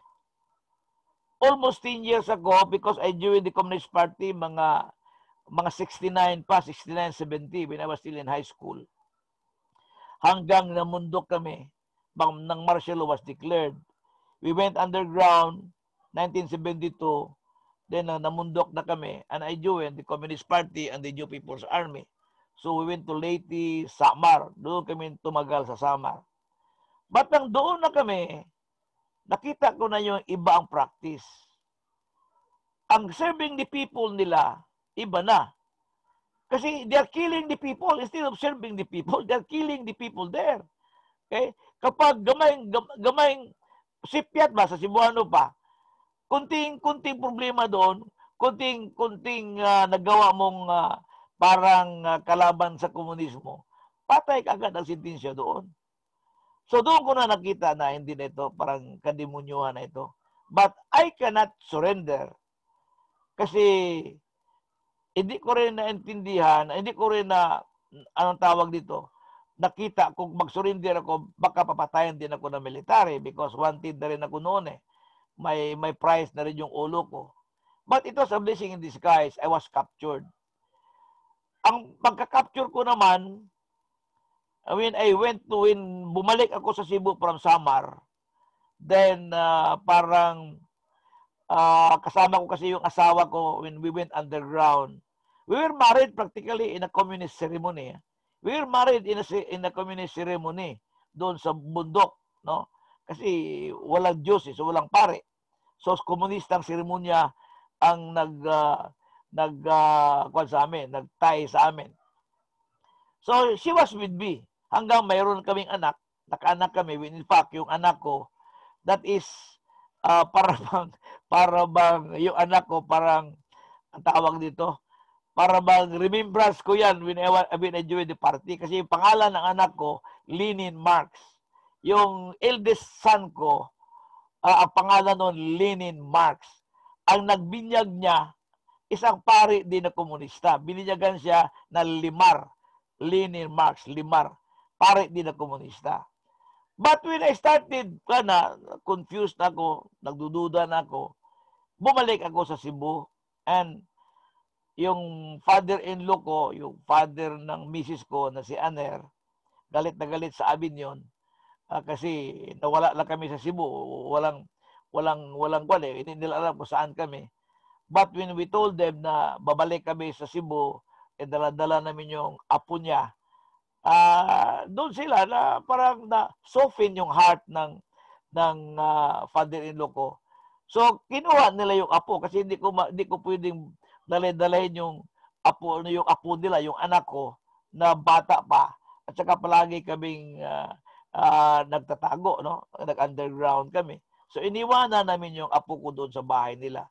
Almost ten years ago, because I joined the Communist Party, mga mga sixty-nine pa, sixty-nine, seventy, when I was still in high school. Hanggang namundok kami, nang martial law was declared. We went underground, nineteen seventy-two, then uh, namundok na kami, and I joined the Communist Party and the New People's Army. So we went to Leyte, Samar. Doon kami tumagal sa Samar. But nang doon na kami, nakita ko na yung iba ang practice. Ang serving the people nila, iba na. Kasi they're killing the people. Instead of serving the people, they're killing the people there. Okay? Kapag gamayng, gamayng sipyat ba sa Cebuano pa, kunting-kunting problema doon, kunting-kunting uh, nagawa mong uh, parang uh, kalaban sa komunismo, patay ka agad ang sentensya doon. So doon ko na nakita na hindi na ito, parang kademunyuhan na ito. But I cannot surrender. Kasi hindi ko rin naintindihan, hindi ko rin na, anong tawag dito, nakita kung mag-surrender ako, baka papatayan din ako ng military because wanted na rin ako noon eh. May, may price na rin yung ulo ko. But it was a blessing in disguise. I was captured. Ang pagka-capture ko naman, when I went to, when bumalik ako sa Cebu from Samar, then uh, parang uh, kasama ko kasi yung asawa ko when we went underground. We were married practically in a communist ceremony. We were married in a, in a communist ceremony doon sa bundok, no? Kasi walang Diyos, eh, so walang pare. So, komunistang seremonya ang nag... Uh, nag uh, kwan sa amin, nagtay sa amin. So, she was with me. Hanggang mayroon kaming anak, nakaanak kami. In fact, yung anak ko, that is, uh, para bang, para bang, yung anak ko, parang, ang tawag dito, para bang remembrance ko yan when I, when I joined the party. Kasi yung pangalan ng anak ko, Lenin Marx. Yung eldest son ko, uh, ang pangalan nun, Lenin Marx. Ang nagbinyag niya, isang pari din na komunista. Bininyagan siya na Limar. Lenin Marx, Limar. Pari din na komunista. But when I started, na, confused na ako, nagdududa na ako, bumalik ako sa Cebu. And yung father-in-law ko, yung father ng misis ko na si Aner, galit na galit sa amin yun. Uh, kasi nawala lang kami sa Cebu. Walang, walang, walang kwan eh. Hindi nila alam kung saan kami. But when we told them na babalik kami sa Cebu, e dala-dala namin yung apo niya, uh, doon sila na parang na soften yung heart ng, ng uh, father-in-law ko. So, kinuha nila yung apo kasi hindi ko, hindi ko pwedeng dala-dalahin yung apo, yung apo nila, yung anak ko, na bata pa. At saka palagi kaming uh, uh, nagtatago, no? Nag-underground kami. So, iniwanan namin yung apo ko doon sa bahay nila.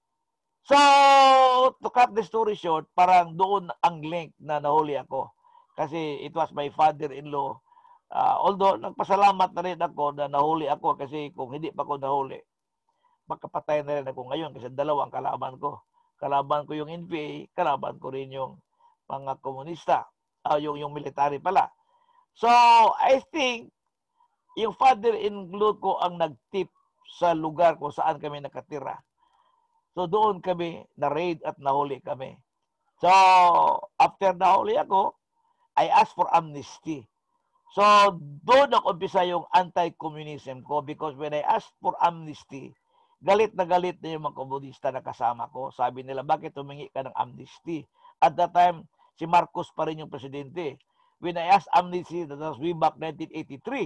So, to cut the story short, parang doon ang link na nahuli ako. Kasi it was my father-in-law. Uh, although, nagpasalamat na rin ako na nahuli ako kasi kung hindi pa ako nahuli, magkapatay na rin ako ngayon kasi dalawang kalaban ko. Kalaban ko yung N P A, kalaban ko rin yung mga komunista, uh, yung, yung military pala. So, I think, yung father-in-law ko ang nag-tip sa lugar kung saan kami nakatira. So, doon kami na-raid at nahuli kami. So, after nahuli ako, I asked for amnesty. So, doon nag-umpisa yung anti-communism ko because when I asked for amnesty, galit na galit na yung mga komunista na kasama ko. Sabi nila, bakit humingi ka ng amnesty? At that time, si Marcos pa rin yung presidente. When I asked amnesty, that was way back nineteen eighty-three.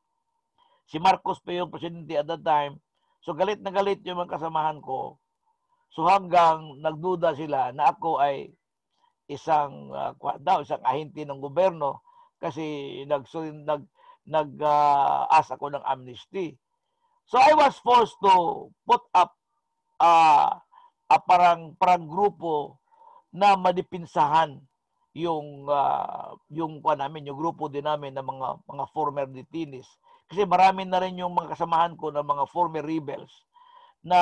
Si Marcos pa yung presidente at that time. So, galit na galit yung mga kasamahan ko. So, hanggang nagduda sila na ako ay isang uh, daw, isang ahente ng gobyerno kasi nag nag nag uh, ask ako ng amnesty. So I was forced to put up uh, a parang parang grupo na madipinsahan yung uh, yung kuan namin, yung grupo din namin ng mga mga former detainees. Kasi marami na rin yung mga kasamahan ko ng mga former rebels na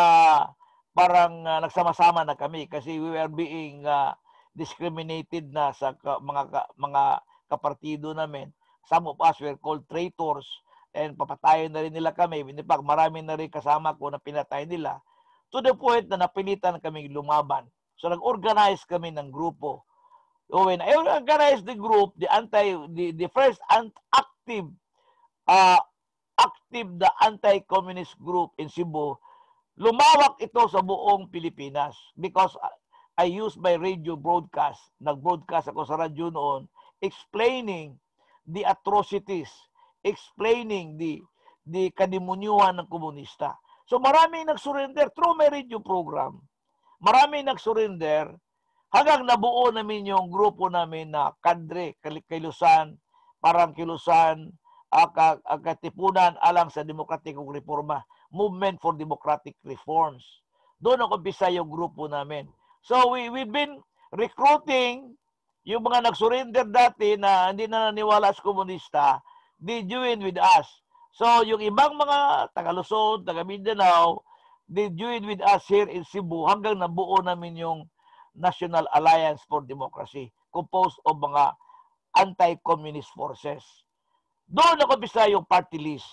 parang uh, nagsama-sama na kami kasi we were being uh, discriminated na sa ka, mga ka, mga kapartido namin. Some of us were called traitors and papatayin na rin nila kami. In fact, marami na rin kasama ko na pinatay nila to the point na napilitan kami lumaban. So nag-organize kami ng grupo. So when I organized the group, the anti the, the first active uh, active the anti-communist group in Cebu, lumawak ito sa buong Pilipinas because I used my radio broadcast. Nag-broadcast ako sa radyo noon explaining the atrocities, explaining the the kadimunyuhan ng komunista. So maraming nag-surrender through my radio program. Maraming nag-surrender hanggang nabuo namin yung grupo namin na kadre, kilusan, parang kilusan, uh, katipunan alang sa demokratikong reforma, Movement for Democratic Reforms. Doon ang umpisa yung grupo namin. So we we've been recruiting yung mga nag-surrender dati na hindi na naniwala sa komunista, they join with us. So, yung ibang mga taga-Luzon, taga-Mindanao, they join with us here in Cebu hanggang nabuo namin yung National Alliance for Democracy, composed of mga anti-communist forces. Doon nag-umpisa yung party list.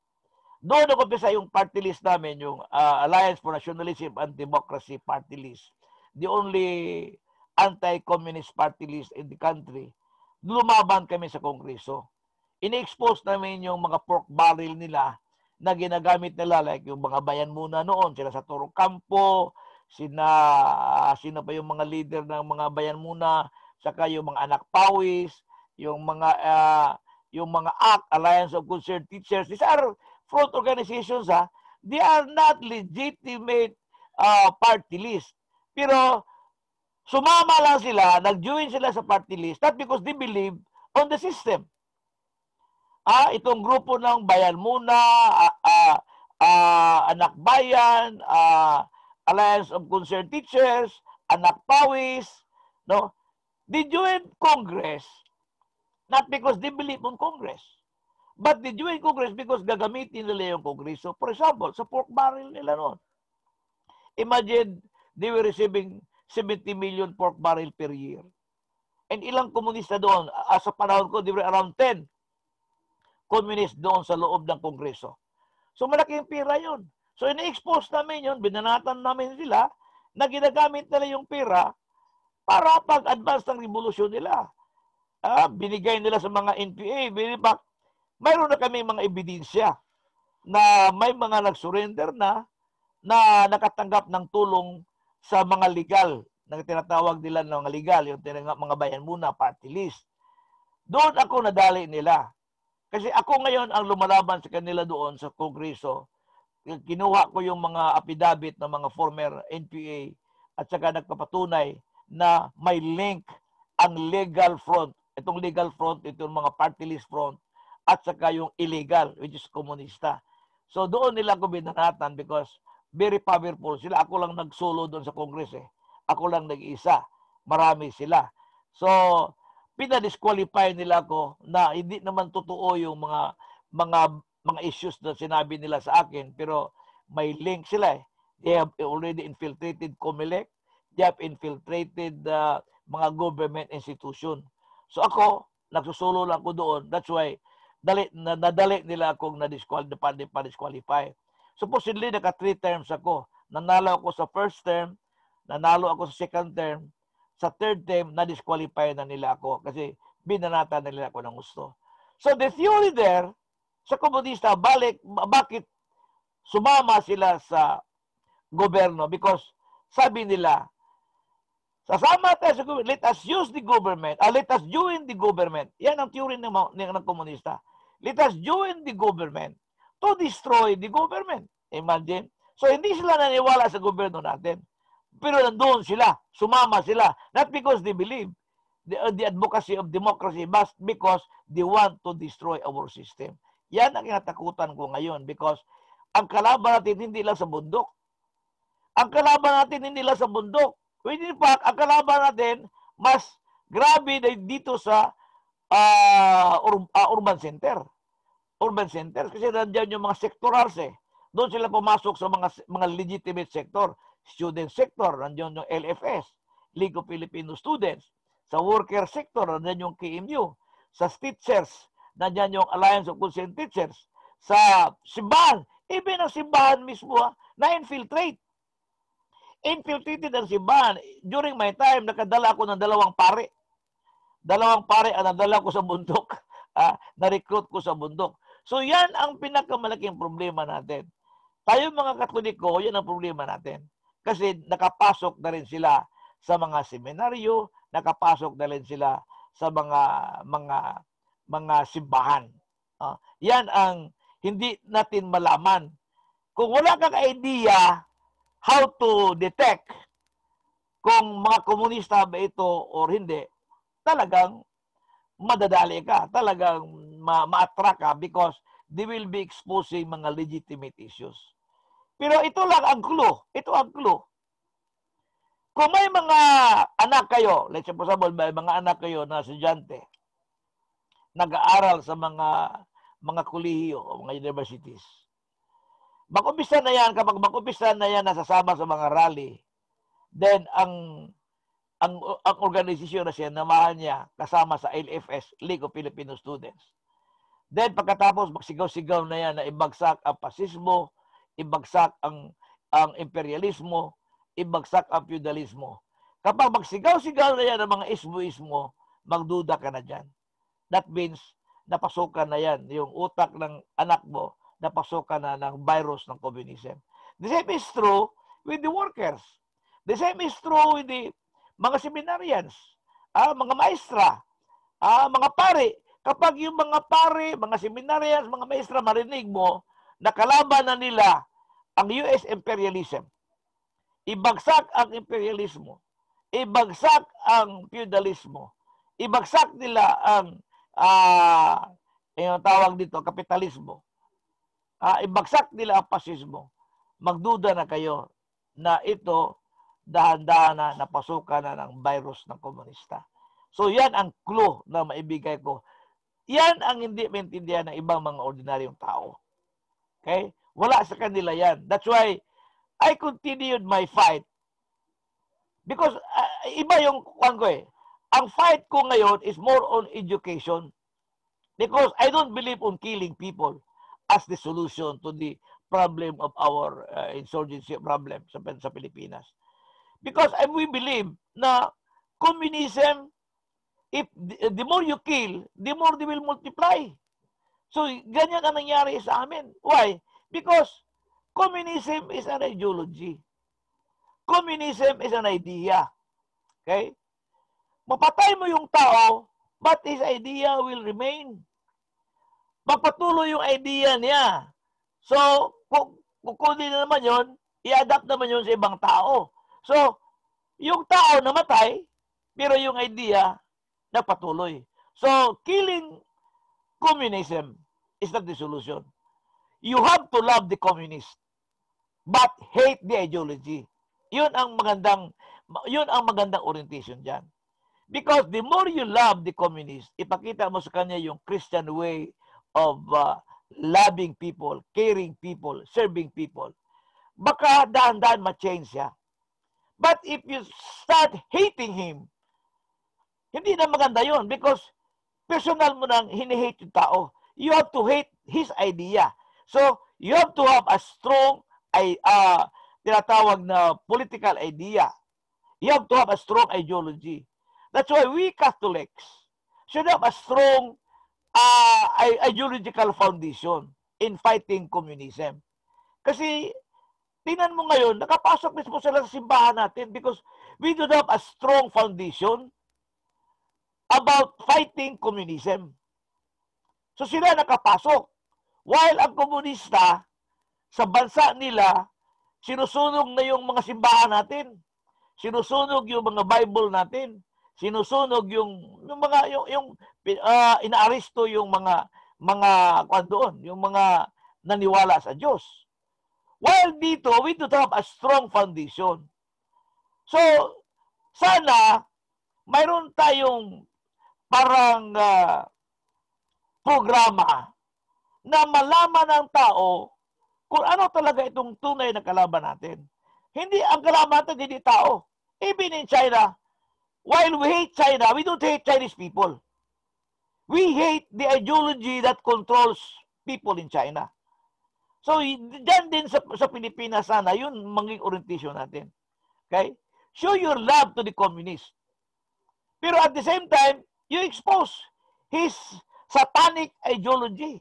Doon nag-umpisa yung party list namin, yung uh, Alliance for Nationalism and Democracy party list. The only anti-communist party list in the country. Lumaban kami sa Kongreso. Ini-expose namin yung mga pork barrel nila na ginagamit nila, like yung mga bayan muna noon, sila sa Toro Campo, sina, sino pa yung mga leader ng mga bayan muna, saka yung mga anak pawis, yung mga uh, yung mga A C T, Alliance of Concerned Teachers. These are front organizations, ha? They are not legitimate uh, party list. Pero sumama lang sila, nag-join sila sa party list, not because they believe on the system. Ah, itong grupo ng Bayan Muna, ah, ah, ah, Anak Bayan, ah, Alliance of Concerned Teachers, Anak Pawis, no? They join Congress, not because they believe on Congress, but they join Congress because gagamitin nila yung Kongreso. For example, sa pork barrel nila noon. Imagine, they were receiving seventy million pork barrel per year. And ilang komunista doon? As sa panahon ko, they were around ten communist doon sa loob ng Kongreso. So malaking pera yun. So ini-expose namin yun, binanatan namin sila na ginagamit nila yung pera para pag-advance ng revolusyon nila. Ah, binigay nila sa mga N P A. Binipak, mayroon na kami mga ebidensya na may mga nag-surrender na na nakatanggap ng tulong sa mga legal, na tinatawag nila ng mga legal, yung mga bayan muna, party list. Doon ako nadali nila. Kasi ako ngayon ang lumalaban sa kanila doon sa Kongreso. Kinuha ko yung mga affidavit ng mga former N P A at saka nagpapatunay na may link ang legal front. Itong legal front, itong mga party list front, at saka yung illegal, which is komunista. So doon nila ko binanatan because very powerful sila. Ako lang nagsolo doon sa Congress eh. Ako lang nag-isa. Marami sila. So, pinadisqualify nila ako na hindi naman totoo yung mga mga mga issues na sinabi nila sa akin, pero may link sila eh. They have already infiltrated COMELEC, they have infiltrated uh, mga government institution. So ako, nagsusulo lang ko doon. That's why dali, nadali nila akong na-disqualify. Supposedly, naka three terms ako. Nanalo ako sa first term, nanalo ako sa second term, sa third term, na-disqualify na nila ako kasi binanata na nila ako ng gusto. So the theory there, sa komunista, balik, bakit sumama sila sa gobyerno? Because sabi nila, sasama tayo sa government, let us use the government, uh, let us join the government. Yan ang theory ng, ng, ng komunista. Let us join the government to destroy the government. Imagine. So hindi sila naniwala sa gobyerno natin. Pero nandoon sila, sumama sila. Not because they believe the, uh, the advocacy of democracy, but because they want to destroy our system. Yan ang kinatakutan ko ngayon because ang kalaban natin hindi lang sa bundok. Ang kalaban natin hindi lang sa bundok. In fact, ang kalaban natin mas grabe dito sa uh, ur uh, urban center. Urban center kasi nandiyan yung mga sectorals eh. Doon sila pumasok sa mga mga legitimate sector. Student sector, nandiyan yung L F S, League of Filipino Students. Sa worker sector, nandiyan yung K M U. Sa teachers, nandiyan yung Alliance of Concerned Teachers. Sa simbahan, even ang simbahan mismo ha, na-infiltrate. Infiltrated ang simbahan. During my time, nakadala ako ng dalawang pare. Dalawang pare ang nadala ko sa bundok. Ah, na-recruit ko sa bundok. So yan ang pinakamalaking problema natin. Tayo mga Katoliko, yan ang problema natin. Kasi nakapasok na rin sila sa mga seminaryo, nakapasok na rin sila sa mga mga mga simbahan. Ah, yan ang hindi natin malaman. Kung wala kang idea how to detect kung mga komunista ba ito or hindi, talagang madadali ka, talagang ma-attract ka because they will be exposing mga legitimate issues. Pero ito lang ang clue. Ito ang clue. Kung may mga anak kayo, let's say for example, may mga anak kayo na estudyante, nag-aaral sa mga mga kolehiyo o mga universities, mag-umpisa na yan, kapag mag-umpisa na yan, nasasama sa mga rally, then ang ang, ang organisasyon na siya, namahan niya, kasama sa L F S, League of Filipino Students. Then pagkatapos, magsigaw-sigaw na yan na ibagsak ang pasismo, ibagsak ang, ang imperialismo, ibagsak ang feudalismo. Kapag magsigaw-sigaw na yan ng mga ismo-ismo, magduda ka na dyan. That means, napasukan na yan, yung utak ng anak mo, napasukan na ng virus ng communism. The same is true with the workers. The same is true with the mga seminarians, ah, mga maestra, ah, mga pare. Kapag yung mga pare, mga seminarians, mga maestra, marinig mo, nakalaban na nila ang U S imperialism. Ibagsak ang imperialismo. Ibagsak ang feudalismo. Ibagsak nila ang ah, yung tawag dito, kapitalismo. Uh, ibagsak nila ang pasismo, magduda na kayo na ito dahan-dahan na napasukan na ng virus ng komunista. So yan ang clue na maibigay ko. Yan ang hindi maintindihan ng ibang mga ordinaryong tao. Okay? Wala sa kanila yan. That's why I continued my fight. Because uh, iba yung kwan ko eh. Ang fight ko ngayon is more on education. Because I don't believe on killing people as the solution to the problem of our uh, insurgency problem sa, sa Pilipinas. Because I, we believe na communism, if the, the more you kill, the more they will multiply. So, ganyan ang nangyari sa amin. Why? Because communism is an ideology. Communism is an idea. Okay? Mapatay mo yung tao, but his idea will remain. Magpatuloy yung idea niya. So, kung kukunin na naman yun, i-adapt naman yun sa ibang tao. So, yung tao namatay, pero yung idea nagpatuloy. So, killing communism is not the solution. You have to love the communist, but hate the ideology. Yun ang magandang, yun ang magandang orientation dyan. Because the more you love the communist, ipakita mo sa kanya yung Christian way of uh, loving people, caring people, serving people, baka dahan-dahan ma-change siya. But if you start hating him, hindi na maganda yun because personal mo nang hini-hate yung tao. You have to hate his idea. So, you have to have a strong, ay, uh, tinatawag na political idea. You have to have a strong ideology. That's why we Catholics should have a strong uh, ideological foundation in fighting communism. Kasi, tingnan mo ngayon, nakapasok mismo sila sa simbahan natin because we do have a strong foundation about fighting communism. So sila nakapasok. While ang komunista, sa bansa nila, sinusunog na yung mga simbahan natin. Sinusunog yung mga Bible natin. Sinusunog yung yung mga yung, yung uh, inaaresto yung mga mga kwan doon, yung mga naniwala sa Diyos. While dito, we do have a strong foundation. So, sana mayroon tayong parang uh, programa na malaman ng tao kung ano talaga itong tunay na kalaban natin. Hindi, ang kalaban natin hindi tao. Even in China, while we hate China, we don't hate Chinese people. We hate the ideology that controls people in China. So, dyan din sa, sa Pilipinas sana, yun maging orientation natin. Okay? Show your love to the communist. Pero at the same time, you expose his satanic ideology.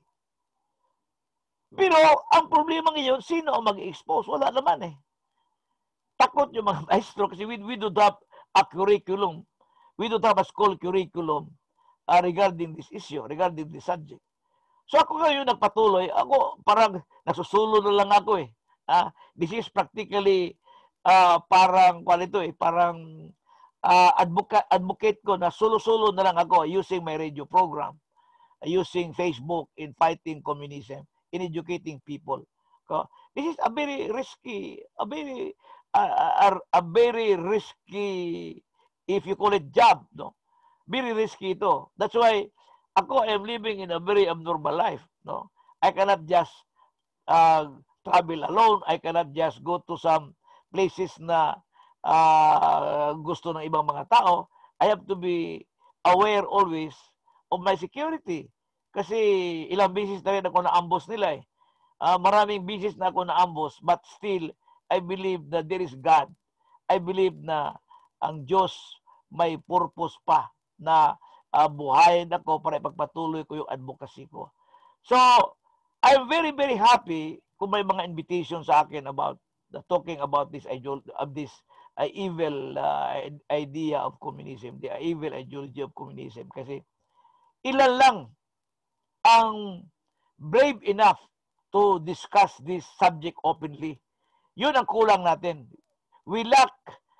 Pero, ang problema ngayon, sino ang mag-expose? Wala naman eh. Takot yung mga maestro kasi we, we don't have a curriculum. We don't have a school curriculum uh, regarding this issue, regarding this subject. So ako ngayon nagpatuloy, ako parang nasusulo na lang ako eh. Ah, this is practically uh, parang kwan ito eh, parang uh, advocate, advocate ko na solo-solo na lang ako using my radio program, using Facebook in fighting communism, in educating people. So, this is a very risky, a very uh, a, a very risky, if you call it job, no? Very risky ito. That's why ako, I am living in a very abnormal life. No, I cannot just uh, travel alone. I cannot just go to some places na uh, gusto ng ibang mga tao. I have to be aware always of my security. Kasi ilang beses na rin ako na-ambush nila eh. Uh, maraming beses na ako na-ambush, but still, I believe that there is God. I believe na ang Diyos may purpose pa na Uh, buhayin ako para ipagpatuloy ko yung advocacy ko. So, I'm very, very happy kung may mga invitation sa akin about the, talking about this, of this uh, evil uh, idea of communism, the evil ideology of communism. Kasi ilan lang ang brave enough to discuss this subject openly. Yun ang kulang natin. We lack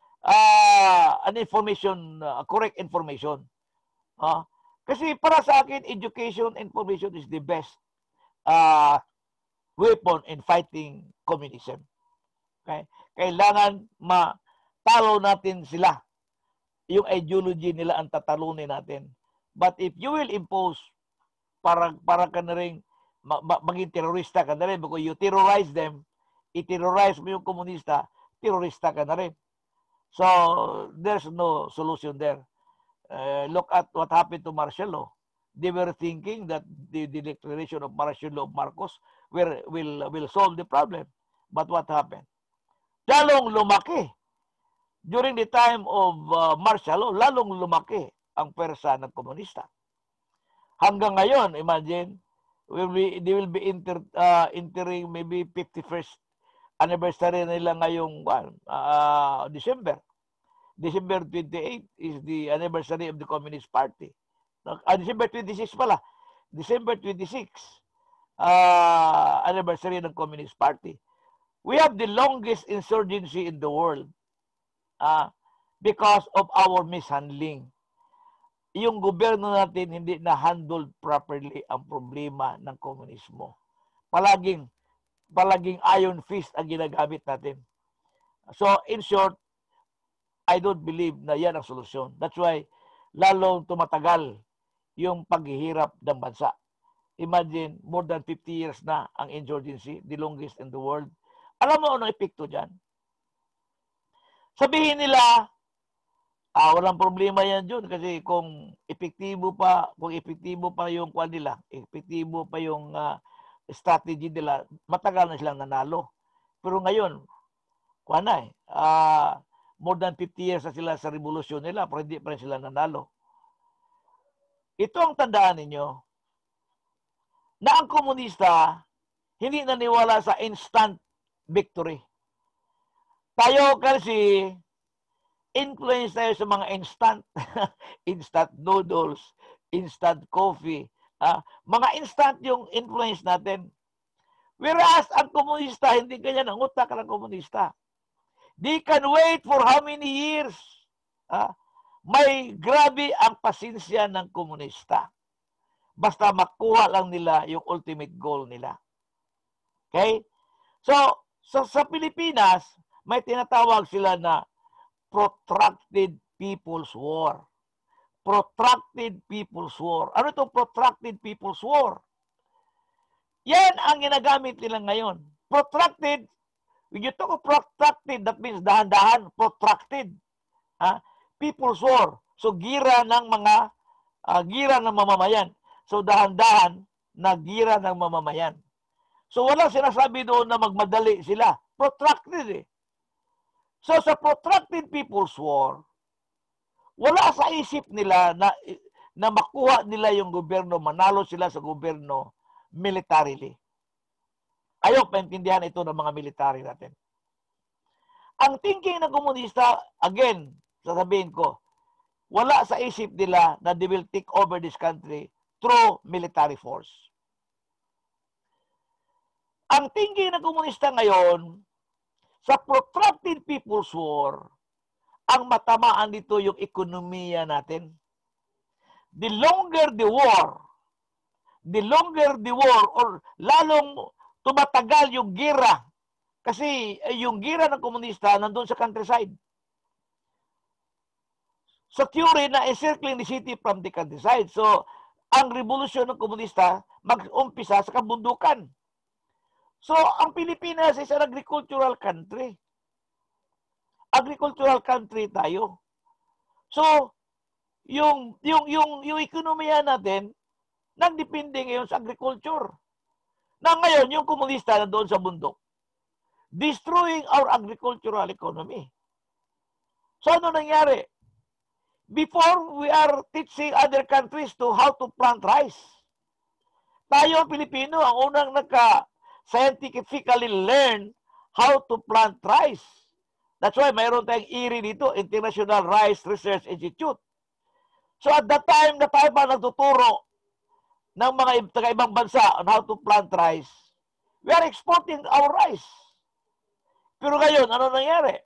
uh, an information, uh, correct information. Uh, kasi para sa akin, education information is the best uh, weapon in fighting communism. Okay? Kailangan matalo natin sila. Yung ideology nila ang tatalunin natin. But if you will impose, para, para ka na rin ma, ma, maging terorista ka na rin, because you terrorize them, i-terrorize mo yung komunista, terorista ka na rin. So, there's no solution there. Uh, look at what happened to martial law. They were thinking that the, the declaration of martial law of Marcos will, will, will solve the problem. But what happened? Lalong lumaki. During the time of uh, martial law, lalong lumaki ang pwersa ng komunista. Hanggang ngayon, imagine, will be, they will be enter, uh, entering maybe fifty-first anniversary nila ngayong uh, December. December twenty-eighth is the anniversary of the Communist Party. Uh, December twenty-sixth pala. December twenty-sixth uh, anniversary ng Communist Party. We have the longest insurgency in the world uh, because of our mishandling. Yung gobyerno natin hindi na-handle properly ang problema ng komunismo. Palaging, palaging iron fist ang ginagamit natin. So, in short, I don't believe na yan ang solusyon. That's why lalong tumatagal yung paghihirap ng bansa. Imagine, more than fifty years na ang insurgency, the longest in the world. Alam mo anong epekto dyan? Sabihin nila, ah, walang problema yan dyan kasi kung epektibo pa, kung epektibo pa yung kwan nila, epektibo pa yung uh, strategy nila, matagal na silang nanalo. Pero ngayon, kwan na eh, uh, more than fifty years na sila sa revolusyon nila, pero hindi pa rin sila nanalo. Ito ang tandaan ninyo, na ang komunista hindi naniwala sa instant victory. Tayo kasi influence tayo sa mga instant instant noodles, instant coffee, ah, mga instant yung influence natin. Whereas ang komunista hindi ganyan ang utak ng komunista. They can wait for how many years? Ah, may grabe ang pasensya ng komunista. Basta makuha lang nila yung ultimate goal nila. Okay? So, so sa Pilipinas, may tinatawag sila na protracted people's war. Protracted people's war. Ano itong protracted people's war? Yan ang ginagamit nila ngayon. Protracted, when you talk of protracted, that means dahan-dahan, protracted. Ha? People's war. So, gira ng mga, uh, gira ng mamamayan. So, dahan-dahan na gira ng mamamayan. So, walang sinasabi doon na magmadali sila. Protracted eh. So, sa protracted people's war, wala sa isip nila na, na makuha nila yung gobyerno, manalo sila sa gobyerno militarily. Ayaw paintindihan ito ng mga military natin. Ang thinking ng komunista, again, sasabihin ko, wala sa isip nila na they will take over this country through military force. Ang thinking ng komunista ngayon, sa protracted people's war, ang matamaan dito yung ekonomiya natin. The longer the war, the longer the war, or lalong tumatagal yung gira, kasi yung gira ng komunista nandun sa countryside. Sa theory na encircling the city from the countryside. So, ang revolusyon ng komunista mag-umpisa sa kabundukan. So, ang Pilipinas is an agricultural country. Agricultural country tayo. So, yung yung yung yung ekonomiya natin nagdepende ngayon sa agriculture. Na ngayon yung komunista na doon sa bundok, destroying our agricultural economy. So, ano nangyari? Before, we are teaching other countries to how to plant rice. Tayo, Pilipino, ang unang nagka-scientifically learn how to plant rice. That's why mayroon tayong I R I dito, International Rice Research Institute. So at that time, na tayo pa nagtuturo ng mga taga-ibang bansa on how to plant rice, we are exporting our rice. Pero ngayon, ano nangyari?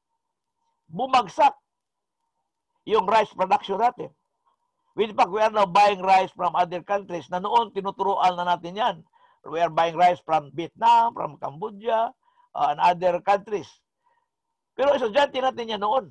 Bumagsak yung rice production natin. In fact, we are now buying rice from other countries na noon tinuturuan na natin yan. We are buying rice from Vietnam, from Cambodia, uh, and other countries. Pero estudyante natin yan noon.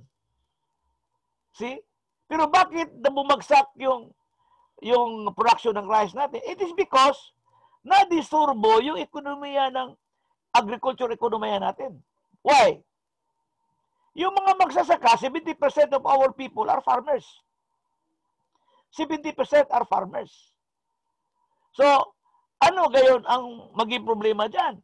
See? Pero bakit na bumagsak yung, yung production ng rice natin? It is because na-disturbo yung ekonomiya ng agriculture ekonomiya natin. Why? Yung mga magsasaka, seventy percent of our people are farmers. seventy percent are farmers. So, ano gayon ang maging problema dyan?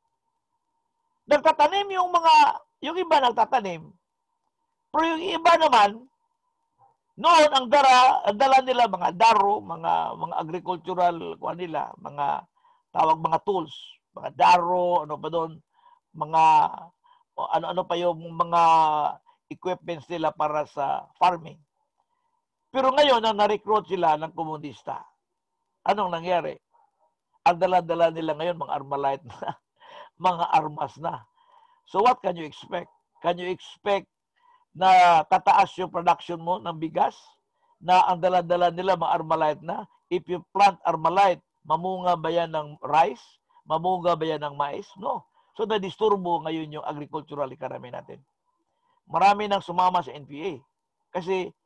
Nagtatanim yung mga, yung iba nagtatanim, pero yung iba naman, noon ang dara, ang dala nila mga daro, mga mga agricultural kuha nila, mga tawag mga tools, mga daro, ano pa doon, mga ano-ano pa yung mga equipments nila para sa farming. Pero ngayon, na na-recruit sila ng komunista. Anong nangyari? Ang dala-dala nila ngayon, mga Armalite na, mga armas na. So what can you expect? Can you expect na tataas yung production mo ng bigas? Na ang dala-dala nila, mga Armalite na? If you plant Armalite, mamunga ba yan ng rice? Mamunga ba yan ng mais? No. So, na-disturbo ngayon yung agricultural economy natin. Marami nang sumama sa N P A. Kasi,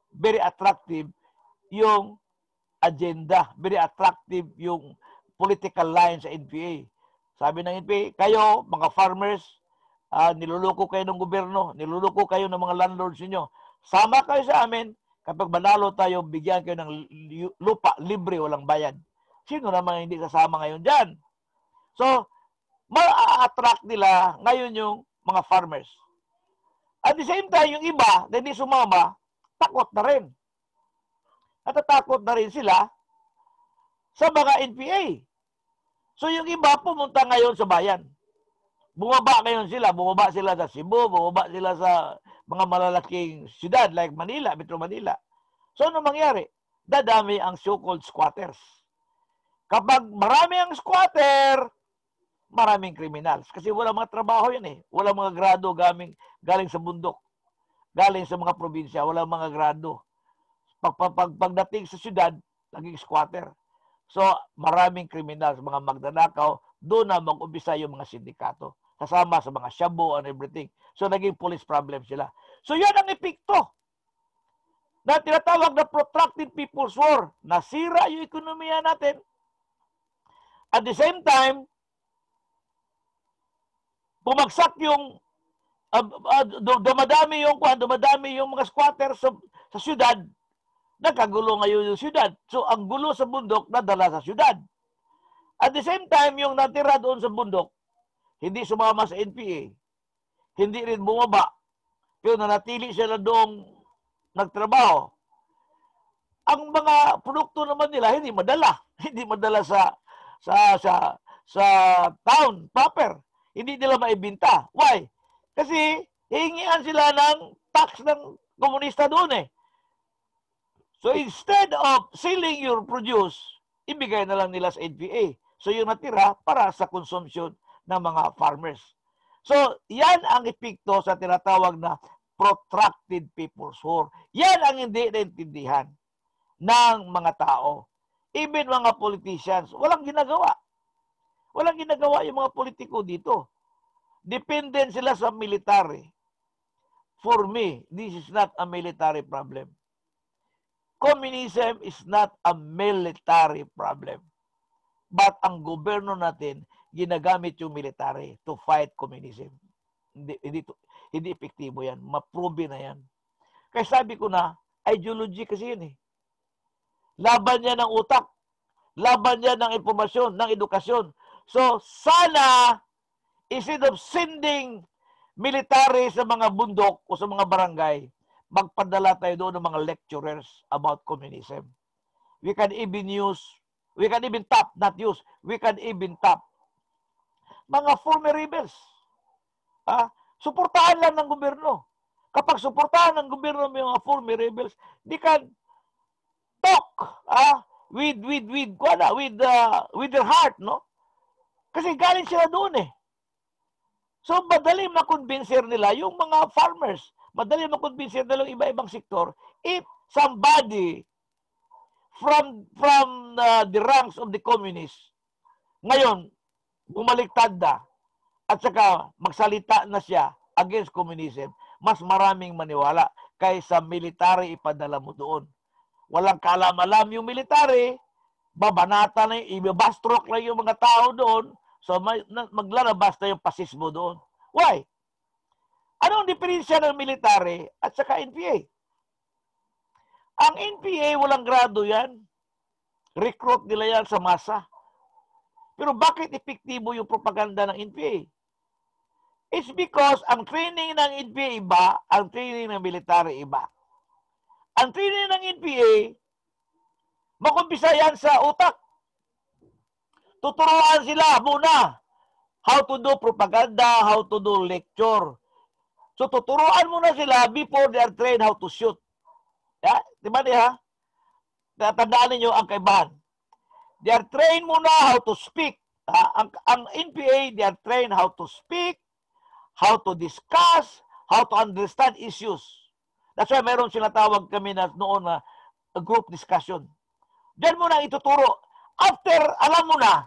very attractive yung agenda, very attractive yung political line sa N P A. Sabi ng N P A, kayo, mga farmers, uh, niluluko kayo ng gobyerno, niluluko kayo ng mga landlords niyo. Sama kayo sa amin, kapag manalo tayo, bigyan kayo ng lupa, libre, walang bayad. Sino naman hindi kasama ngayon dyan? So, ma-attract nila ngayon yung mga farmers. At the same time, yung iba na hindi sumama, takot na rin. Natatakot na rin sila sa mga N P A. So yung iba pumunta ngayon sa bayan. Bumaba ngayon sila. Bumaba sila sa Cebu, bumaba sila sa mga malalaking siyudad like Manila, Metro Manila. So ano mangyari? Dadami ang so-called squatters. Kapag marami ang squatter, maraming criminals. Kasi wala mga trabaho yan eh. Wala mga grado galing, galing sa bundok. Galing sa mga probinsya. Wala mga grado. Pag, pag, pag, pagdating sa syudad, naging squatter. So, maraming criminals, mga magdanakaw, doon na mag-umpisa yung mga sindikato. Kasama sa mga shabu and everything. So, naging police problem sila. So, yan ang epekto na tinatawag na protracted people's war. Nasira yung ekonomiya natin. At the same time, bumagsak yung uh, uh, dumadami yung dumadami yung mga squatter sa, sa syudad. Nagkagulo ngayon yung syudad. So, ang gulo sa bundok nadala sa syudad. At the same time, yung natira doon sa bundok, hindi sumama sa N P A, hindi rin bumaba, pero nanatili sila doong nagtrabaho. Ang mga produkto naman nila, hindi madala. Hindi madala sa sa sa sa town proper. Hindi nila maibenta. Why? Kasi hihingian sila ng tax ng komunista doon eh. So instead of selling your produce, ibigay na lang nila sa N P A. So yung natira para sa consumption ng mga farmers. So yan ang epekto sa tinatawag na protracted people's war. Yan ang hindi naintindihan ng mga tao. Even mga politicians, walang ginagawa. Walang ginagawa yung mga politiko dito. Dependent sila sa military. For me, this is not a military problem. Communism is not a military problem. But ang gobyerno natin, ginagamit yung military to fight communism. Hindi, hindi, hindi epektibo yan. Maprobe na yan. Kaya sabi ko na, ideology kasi yun eh. Laban niya ng utak. Laban niya ng impormasyon, ng edukasyon. So, sana, instead of sending military sa mga bundok o sa mga barangay, magpadala tayo doon ng mga lecturers about communism. We can even use, we can even tap, not use, we can even tap mga former rebels. Ah, suportahan lang ng gobyerno. Kapag suportahan ng gobyerno ng mga former rebels, they can talk ah, with, with, with, wala, with, uh, with their heart, no? Kasi galing sila doon eh. So, madali makonvincer nila yung mga farmers. Madali makonvincer nila yung iba-ibang sektor if somebody from from uh, the ranks of the communists ngayon bumaliktad na at saka magsalita na siya against communism, mas maraming maniwala kaysa military ipadala mo doon. Walang kaalam-alam yung military, babanata na yung ibabastroke lang yung mga tao doon, so maglalabas na yung pasismo doon. Why? Anong diferensya ng military at saka N P A? Ang N P A, walang grado yan. Recruit nila yan sa masa. Pero bakit epektibo yung propaganda ng N P A? It's because ang training ng N P A iba, ang training ng military iba. Ang training ng N P A, makumpisa yan sa utak. Tuturuan sila muna how to do propaganda, how to do lecture. So, tuturuan muna sila before they are trained how to shoot. Ya? Diba niya? Tandaan ninyo ang kaibahan. They are trained muna how to speak. Ha? Ang, ang N P A, they are trained how to speak, how to discuss, how to understand issues. That's why meron sinatawag kami na noon na a group discussion. Diyan mo na ituturo. After, alam mo na,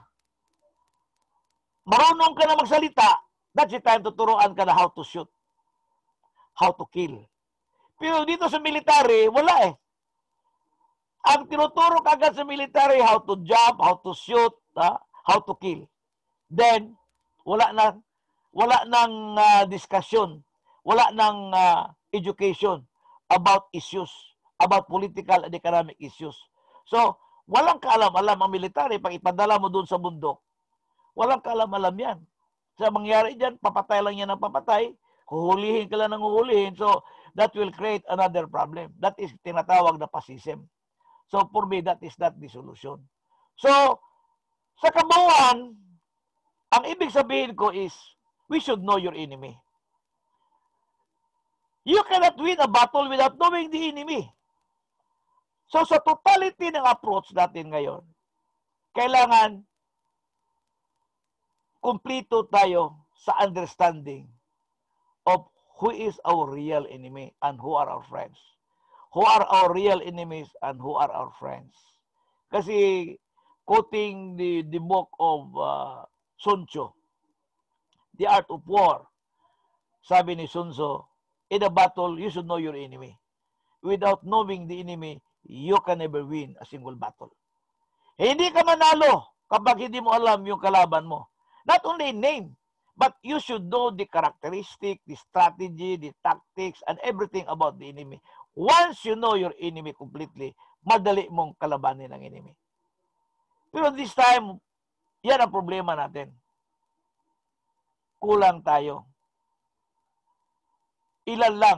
marunong ka na magsalita, that's the time tuturuan ka na how to shoot, how to kill. Pero dito sa military, wala eh. Ang tinuturo kagad sa military, how to jump, how to shoot, uh, how to kill. Then, wala na, wala nang uh, discussion, wala nang uh, education about issues, about political and economic issues. So, walang kaalam-alam ang military pag ipadala mo doon sa bundok. Walang kaalam-alam yan. Sa mangyari dyan, papatay lang yan ng papatay, huhulihin ka lang ng huhulihin. So, that will create another problem. That is tinatawag na fascism. So, for me, that is not the solution. So, sa kabuuan, ang ibig sabihin ko is, we should know your enemy. You cannot win a battle without knowing the enemy. So, sa totality ng approach natin ngayon, kailangan kumplito tayo sa understanding of who is our real enemy and who are our friends. Who are our real enemies and who are our friends. Kasi, quoting the, the book of uh, Sun Tzu, The Art of War, sabi ni Sun Tzu, in a battle, you should know your enemy. Without knowing the enemy, you can never win a single battle. Eh, hindi ka manalo kapag hindi mo alam yung kalaban mo. Not only in name, but you should know the characteristic, the strategy, the tactics, and everything about the enemy. Once you know your enemy completely, madali mong kalabanin ang enemy. Pero this time, yan ang problema natin. Kulang tayo. Ilan lang.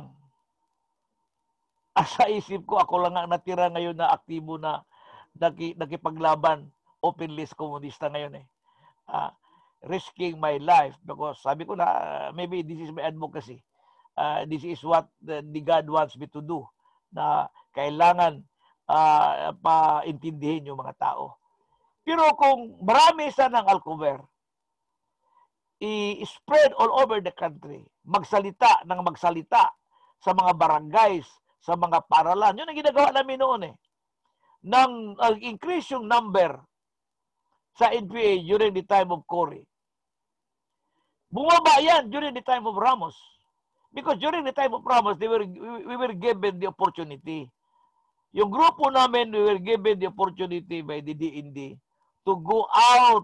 Asa isip ko, ako lang ang natira ngayon na aktibo na nakipaglaban, open list komunista ngayon eh. Uh, risking my life because sabi ko na, uh, maybe this is my advocacy. Uh, this is what the, the God wants me to do, na kailangan uh, paintindihin yung mga tao. Pero kung marami sanang Alcover, i-spread all over the country, magsalita ng magsalita sa mga barangays, sa mga paralan. Yun ang ginagawa namin noon eh. Nang uh, increase yung number sa N P A during the time of Cory. Bumaba yan during the time of Ramos. Because during the time of Ramos, they were, we were given the opportunity. Yung grupo namin, we were given the opportunity by the D N D to go out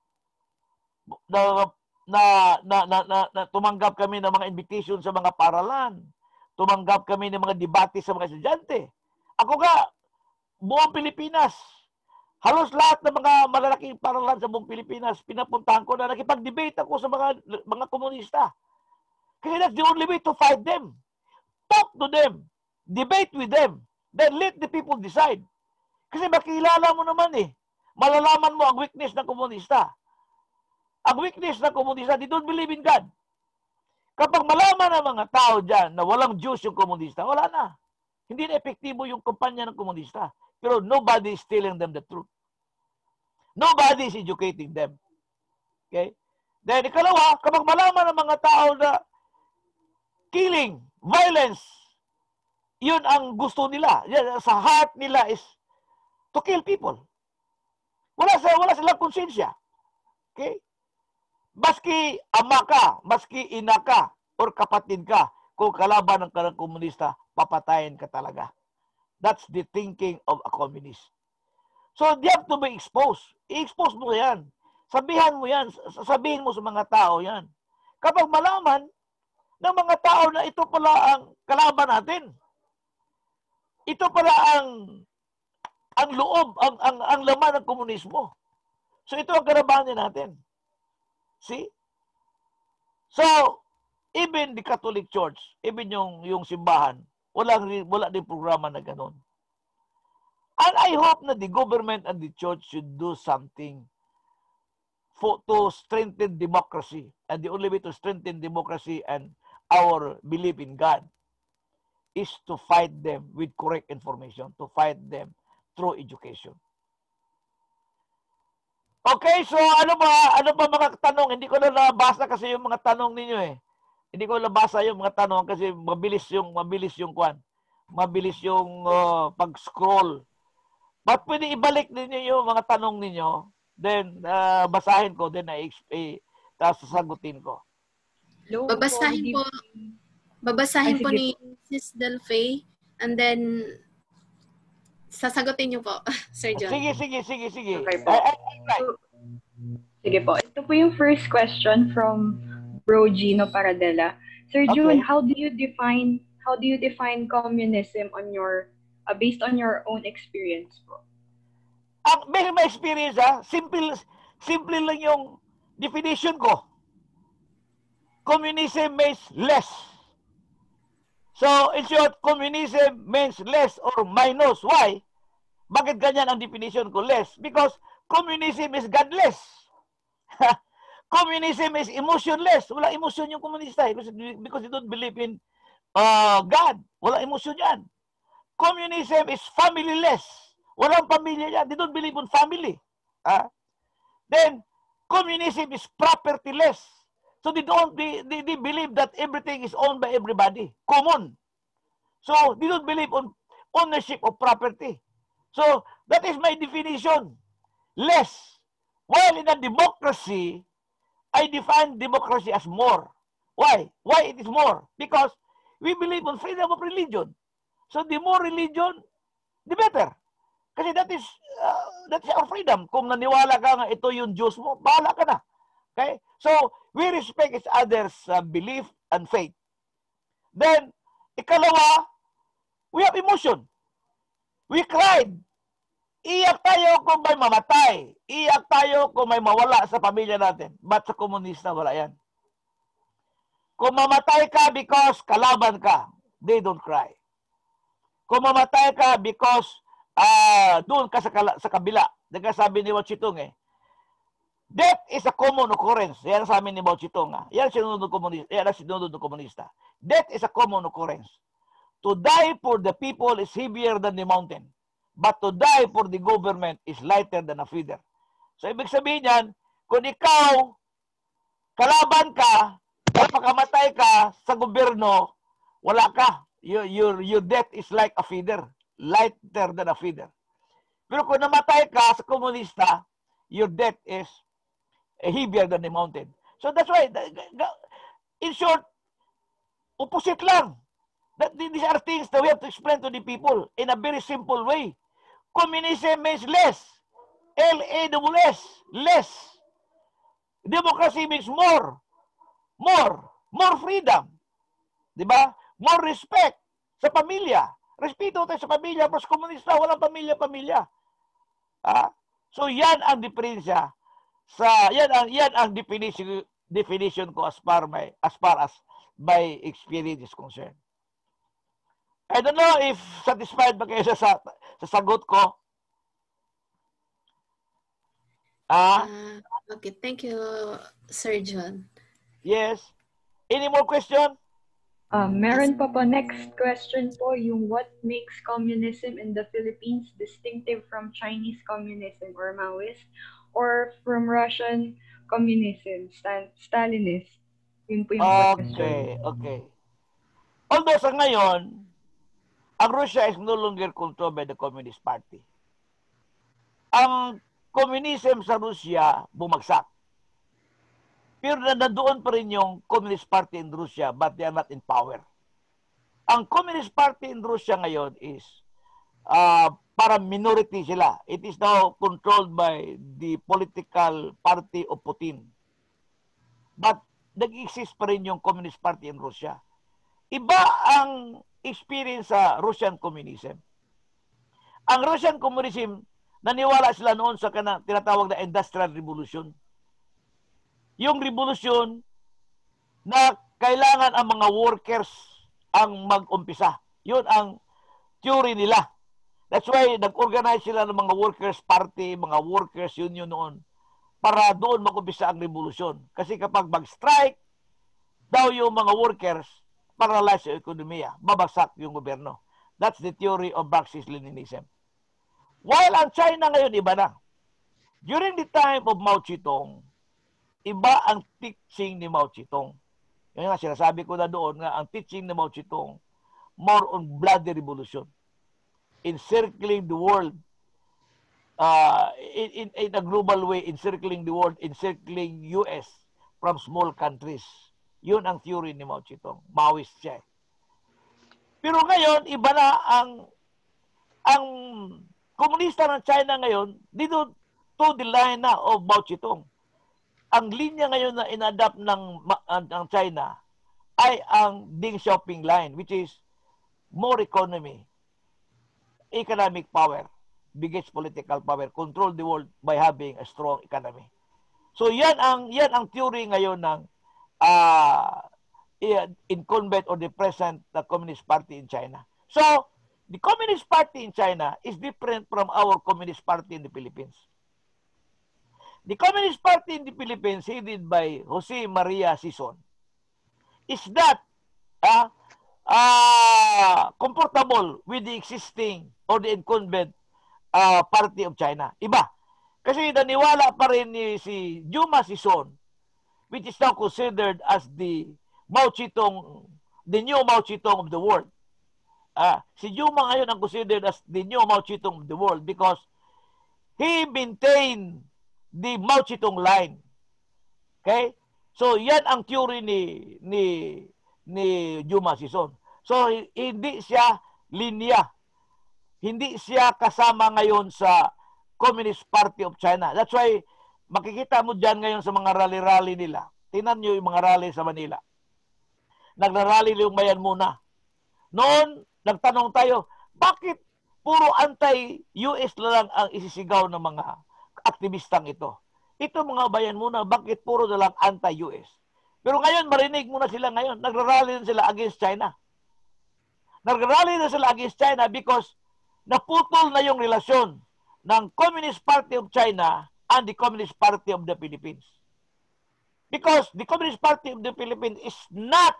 na, na, na, na, na, na tumanggap kami ng mga invitation sa mga paralan. Tumanggap kami ng mga debate sa mga estudyante. Ako nga, buong Pilipinas, halos lahat ng mga malalaking paralan sa buong Pilipinas, pinapuntahan ko na nakipag-debate ako sa mga mga komunista. Kasi that's the only way to fight them. Talk to them. Debate with them. Then let the people decide. Kasi makilala mo naman eh. Malalaman mo ang weakness ng komunista. Ang weakness ng komunista, they don't believe in God. Kapag malaman ng mga tao dyan na walang Diyos yung komunista, wala na. Hindi na epektibo yung kumpanya ng komunista. Pero nobody is telling them the truth. Nobody is educating them. Okay? Then, ikalawa, kapag malaman ng mga tao na killing, violence, yun ang gusto nila. Yan, sa heart nila is to kill people. Wala, sa, wala silang konsensya. Okay? Maski ama ka, maski ina ka, or kapatid ka, kung kalaban ng kanang komunista, papatayin ka talaga. That's the thinking of a communist. So, they have to be exposed. I-expose mo yan. Sabihan mo yan. Sabihin mo sa mga tao yan. Kapag malaman ng mga tao na ito pala ang kalaban natin, ito pala ang ang loob, ang, ang, ang laman ng komunismo. So, ito ang kalabanin natin. See? So, even the Catholic Church, even yung, yung simbahan, wala, wala din programa na ganun. And I hope na the government and the church should do something for, to strengthen democracy. And the only way to strengthen democracy and our belief in God is to fight them with correct information, to fight them through education. Okay, so ano ba, ano ba mga tanong? Hindi ko na nabasa kasi yung mga tanong ninyo eh. Hindi ko nabasa yung mga tanong kasi mabilis yung mabilis yung kwan. Mabilis yung uh, pag-scroll. But pwede ibalik ninyo yung mga tanong ninyo, then uh, basahin ko, then I eh, tapos sasagutin ko. Babasahin po. Babasahin po ni Sis Delphi. And then, sasagutin niyo po, Sir John. Sige, sige, sige, sige. Okay po. Ay, ay, ay. So, sige po. Ito po yung first question from Bro Gino Paradela. Sir June, Okay. how do you define how do you define communism on your uh, based on your own experience po? Ang based on my experience, ha, simple, simple lang yung definition ko. Communism means less. So, in short, communism means less or minus. Why? Bakit ganyan ang definition ko? Less. Because communism is godless. Communism is emotionless. Wala emotion yung komunista eh, because, because they don't believe in uh, God. Wala emotion yan. Communism is familyless. Walang pamilya yan. They don't believe in family. Ah? Then, communism is propertyless. So they don't they, they, they believe that everything is owned by everybody. Common. So they don't believe on ownership of property. So that is my definition. Less. While in a democracy, I define democracy as more. Why? Why it is more? Because we believe on freedom of religion. So the more religion, the better. Kasi that is uh, that's our freedom. Kung naniwala ka nga ito yung Diyos mo, bahala ka na. Okay? So we respect each other's uh, belief and faith. Then, ikalawa, we have emotion. We cried. Iyak tayo kung may mamatay. Iyak tayo kung may mawala sa pamilya natin. But sa komunista, wala yan. Kung mamatay ka because kalaban ka, they don't cry. Kung mamatay ka because uh, doon ka sa, sa kabila, nagkasabi ni Mao Zedong eh, death is a common occurrence. Yan sa amin ni Mao Zedong. Ha? Yan sinunod ng komunista. Yan ang sinunod ng komunista. Death is a common occurrence. To die for the people is heavier than the mountain. But to die for the government is lighter than a feather. So, ibig sabihin yan, kung ikaw, kalaban ka, napakamatay ka sa gobyerno, wala ka. Your, your, your death is like a feather. Lighter than a feather. Pero kung namatay ka sa komunista, your death is heavier than the mountain. So that's why, in short, opposite lang. That these are things that we have to explain to the people in a very simple way. Communism means less. L A W S. Less. Democracy means more. More. More freedom. Diba? More respect sa pamilya. Respeto tayo sa pamilya. Pero sa komunista, walang pamilya-pamilya. Ah? So yan ang diferensya sa yan ang yan ang definition definition ko as far my as far as my experience is concerned. I don't know if satisfied ba kayo sa, sa, sa sagot ko. Ah? Uh, okay, thank you, Sir John. Yes. Any more question? Um, meron pa po next question po yung what makes communism in the Philippines distinctive from Chinese communism or Maoist or from Russian communism, Stal Stalinist. Yun po yung question. Okay, okay. Although sa ngayon, ang Russia is no longer controlled by the Communist Party. Ang communism sa Russia bumagsak. Pero nandoon pa rin yung Communist Party in Russia, but they are not in power. Ang Communist Party in Russia ngayon is uh, para minority sila. It is now controlled by the political party of Putin. But nag-exist pa rin yung Communist Party in Russia. Iba ang experience sa Russian communism. Ang Russian communism, naniwala sila noon sa kanang tinatawag na Industrial Revolution. Yung revolution na kailangan ang mga workers ang mag-umpisa. Yun ang theory nila. That's why nag-organize sila ng mga workers party, mga workers union noon para doon mag-umpisa ang revolution. Kasi kapag mag-strike daw yung mga workers, paralyze yung ekonomiya, babagsak yung gobyerno. That's the theory of Marxist-Leninism. While ang China ngayon, iba na. During the time of Mao Zedong, iba ang teaching ni Mao Zedong. Yung nga sinasabi ko na doon nga, ang teaching ni Mao Zedong, more on bloody revolution. Encircling the world uh, in, in, in a global way, encircling the world, encircling U S from small countries. Yun ang theory ni Mao Zedong. Maoist siya. Pero ngayon, iba na ang ang komunista ng China ngayon, dito to the line na of Mao Zedong. Ang linya ngayon na inadapt ng, ng China ay ang Deng Xiaoping line, which is more economy, economic power, biggest political power, control the world by having a strong economy. So yan ang yan ang theory ngayon ng uh, incumbent or the present the Communist Party in China. So the Communist Party in China is different from our Communist Party in the Philippines. The Communist Party in the Philippines, headed by Jose Maria Sison, is not uh, uh, comfortable with the existing or the incumbent uh, party of China. Iba. Kasi naniwala pa rin ni si Juma Sison, which is now considered as the Mao Zedong, the new Mao Zedong of the world. Uh, si Juma ngayon ang considered as the new Mao Zedong of the world because he maintained the Mao Zedong line. Okay? So yan ang theory ni ni ni Juma Sison. So hindi siya linya. Hindi siya kasama ngayon sa Communist Party of China. That's why makikita mo diyan ngayon sa mga rally-rally nila. Tingnan niyo yung mga rally sa Manila. Nagrarally yung bayan muna. Noon, nagtanong tayo, bakit puro anti-U S na lang ang isisigaw ng mga aktivistang ito? Ito mga bayan muna, bakit puro na lang anti-U S? Pero ngayon, marinig muna sila ngayon. Nagrarally na sila against China. Nagrarally na sila against China because naputol na yung relasyon ng Communist Party of China and the Communist Party of the Philippines. Because the Communist Party of the Philippines is not,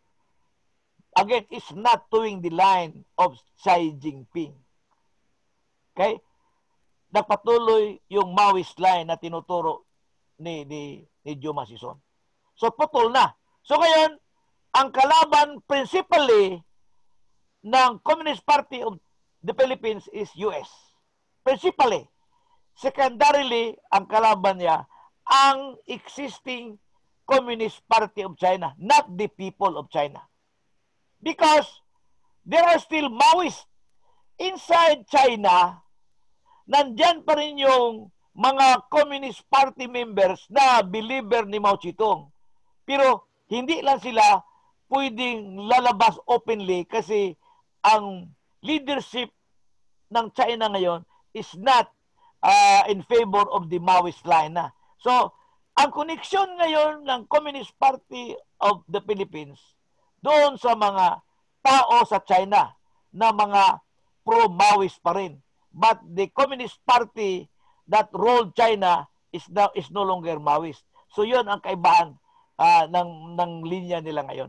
again, is not doing the line of Xi Jinping. Okay? Nagpatuloy yung Maoist line na tinuturo ni, ni, ni Juma Sison. So, putol na. So, ngayon, ang kalaban principally ng Communist Party of the Philippines is U S. Principally. Secondarily, ang kalaban niya, ang existing Communist Party of China, not the people of China. Because there are still Maoists inside China, nandyan pa rin yung mga Communist Party members na believer ni Mao Zedong. Pero hindi lang sila pwedeng lalabas openly kasi ang leadership ng China ngayon is not uh, in favor of the Maoist line na. So, ang koneksyon ngayon ng Communist Party of the Philippines doon sa mga tao sa China na mga pro-Maoist pa rin. But the Communist Party that ruled China is now is no longer Maoist. So, yun ang kaibahan uh, ng, ng linya nila ngayon.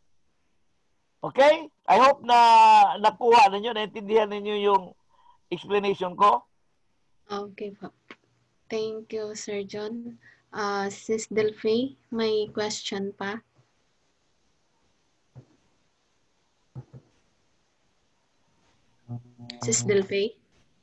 Okay? I hope na nakuha ninyo, naintindihan ninyo yung explanation ko. Okay po. Thank you, Sir John. Uh, Sis Delphi, may question pa? Sis Delphi?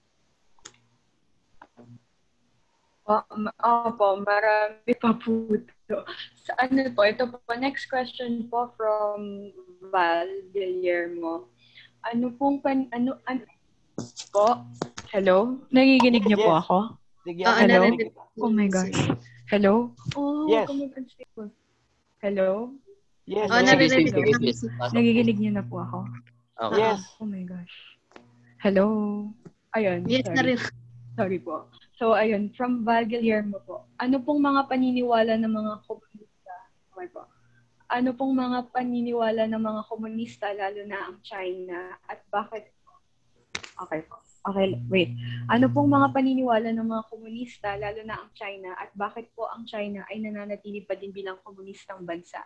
Oh, opo, marami pa po ito. Sa ano po, ito po, next question po from Val Guillermo. Ano pong pan, ano, ano po? Hello? Nagiginig niyo Yes. po ako? Sige, Oo, Hello? narinig ko. Oh my gosh. Hello? Oh, Yes. Hello? Yes. Oh, yes. narinig sige, ko. sige, sige. Pasok. Nagiginig niyo na po ako? Okay. Yes. Oh my gosh. Hello? Ayun, Yes, sorry. narinig. Sorry po. So, ayun, from Val Guillermo po. Ano pong mga paniniwala ng mga komunista? Okay po. Ano pong mga paniniwala ng mga komunista, lalo na ang China, at bakit? Okay po. Okay, wait. Ano pong mga paniniwala ng mga komunista, lalo na ang China, at bakit po ang China ay nananatili pa din bilang komunistang bansa?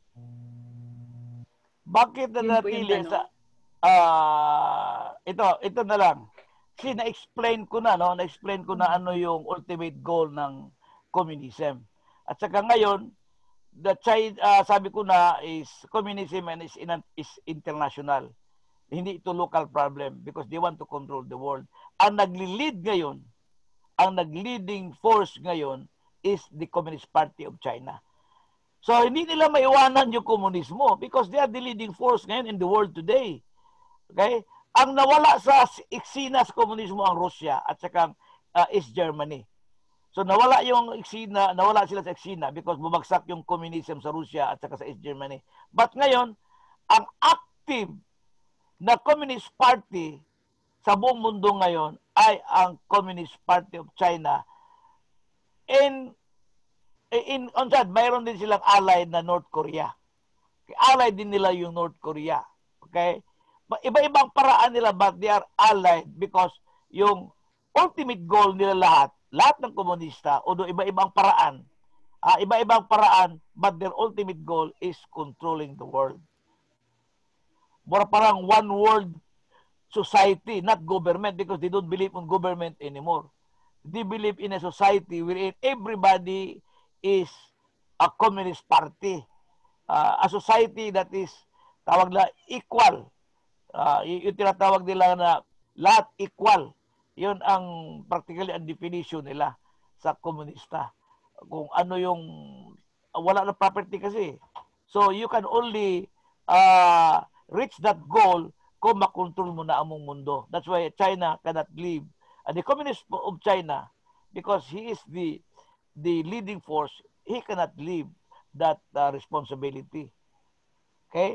Bakit Yun na po yung natili tanong. sa ah ito ito na lang. Kasi na-explain ko na no, na-explain ko na ano yung ultimate goal ng communism. At saka ngayon, the China, uh, sabi ko na is communism and is, in, is international. Hindi ito local problem because they want to control the world. Ang nagli-lead ngayon, ang nag-leading force ngayon is the Communist Party of China. So, hindi nila maiwanan yung komunismo because they are the leading force ngayon in the world today. Okay? Ang nawala sa eksena sa komunismo ang Russia at saka uh, East Germany. So nawala yung eksena, nawala sila sa eksena because bumagsak yung communism sa Russia at saka sa East Germany. But ngayon, ang active na Communist Party sa buong mundo ngayon ay ang Communist Party of China. In in on that, mayroon din silang allied na North Korea. Allied din nila yung North Korea. Okay? Iba-ibang paraan nila but they are allied because yung ultimate goal nila lahat, lahat ng komunista, although iba-ibang paraan, uh, iba-ibang paraan, but their ultimate goal is controlling the world. Mura parang one world society, not government, because they don't believe in government anymore. They believe in a society wherein everybody is a communist party. Uh, a society that is, tawag na, equal. Uh, yung tinatawag nila na lahat equal. Yun ang practically ang definition nila sa komunista. Kung ano yung, wala na property kasi. So you can only uh, reach that goal kung makontrol mo na among mundo. That's why China cannot live. And the Communist of China, because he is the the leading force, he cannot live that uh, responsibility. Okay?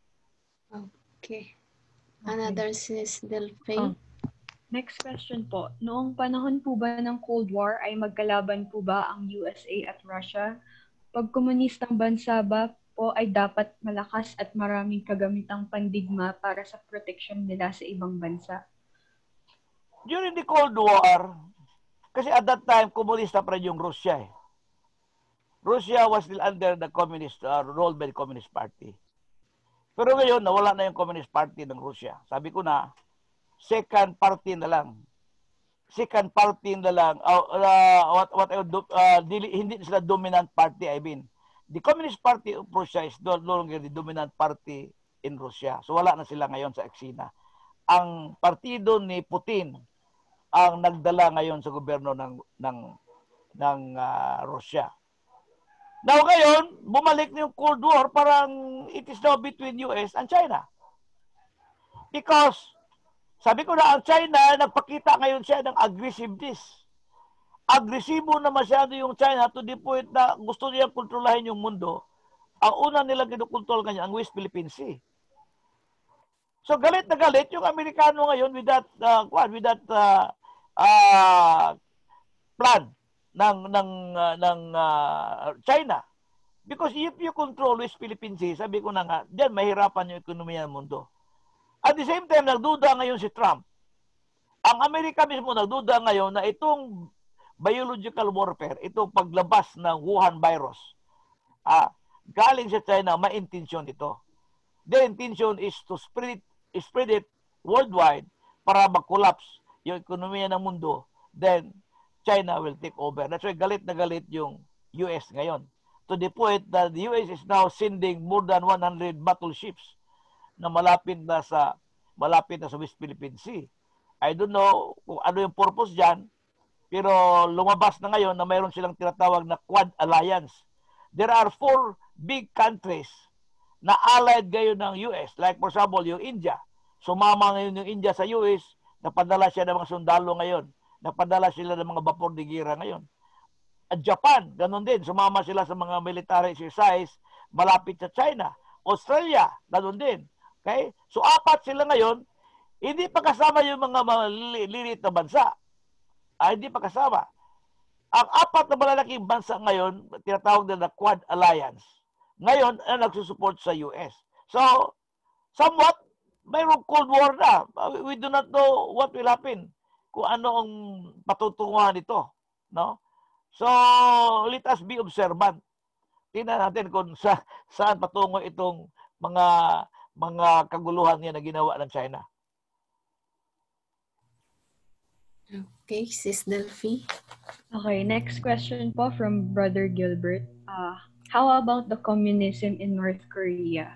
Okay. Another sis Delphi. Oh. Next question po. Noong panahon po ba ng Cold War ay magkalaban po ba ang U S A at Russia? Pag komunistang bansa ba po ay dapat malakas at maraming kagamitang pandigma para sa protection nila sa ibang bansa? During the Cold War, kasi at that time, komunista pa rin yung Russia eh. Russia was still under the communist, uh, ruled by the Communist Party. Pero ngayon, nawala na yung Communist Party ng Russia. Sabi ko na, second party na lang. Second party na lang. Uh, uh, what, what, uh, dili, hindi sila dominant party, I mean. The Communist Party of Russia is no longer the dominant party in Russia. So wala na sila ngayon sa eksena. Ang partido ni Putin ang nagdala ngayon sa gobyerno ng ng ng uh, Russia. Now ngayon, bumalik na yung Cold War, parang it is now between U S and China. Because, sabi ko na, ang China, nagpakita ngayon siya ng aggressiveness. Agresibo na masyado yung China to the point na gusto niya kontrolahin yung mundo. Ang una nila kinukontrol kanya, ang West Philippine Sea. So galit na galit yung Amerikano ngayon with that, uh, with that uh, uh, plan ng ng uh, ng uh, China. Because if you control West Philippine Sea, sabi ko na nga, diyan mahirapan yung ekonomiya ng mundo. At the same time, nagduda ngayon si Trump. Ang Amerika mismo nagduda ngayon na itong biological warfare, itong paglabas ng Wuhan virus, ah, galing sa China, may intensyon ito. The intention is to spread it, spread it worldwide para mag-collapse yung ekonomiya ng mundo. Then, China will take over. That's why galit na galit yung U S ngayon. To the point that the U S is now sending more than one hundred battleships na malapit na sa malapit na sa West Philippine Sea. I don't know kung ano yung purpose dyan, pero lumabas na ngayon na mayroon silang tinatawag na Quad Alliance. There are four big countries na allied ngayon ng U S. Like for example, yung India. Sumama ngayon yung India sa U S, napadala siya ng mga sundalo ngayon. Napadala sila ng mga vapor de guerra ngayon. At Japan, ganun din. Sumama sila sa mga military exercise malapit sa China. Australia, ganun din. Okay? So, apat sila ngayon. Hindi pa kasama yung mga maliliit na bansa. Ah, hindi pa kasama. Ang apat na malalaking bansa ngayon, tinatawag na na Quad Alliance. Ngayon, ang nagsusupport sa U S. So, somewhat, mayroong Cold War na. We do not know what will happen. Kung ano ang patutunguhan nito, no? So, let us be observant. Tingnan natin kung sa, saan patungo itong mga mga kaguluhan niya na ginawa ng China. Okay, Sis Delphi. Okay, next question po from Brother Gilbert. Uh, how about the communism in North Korea?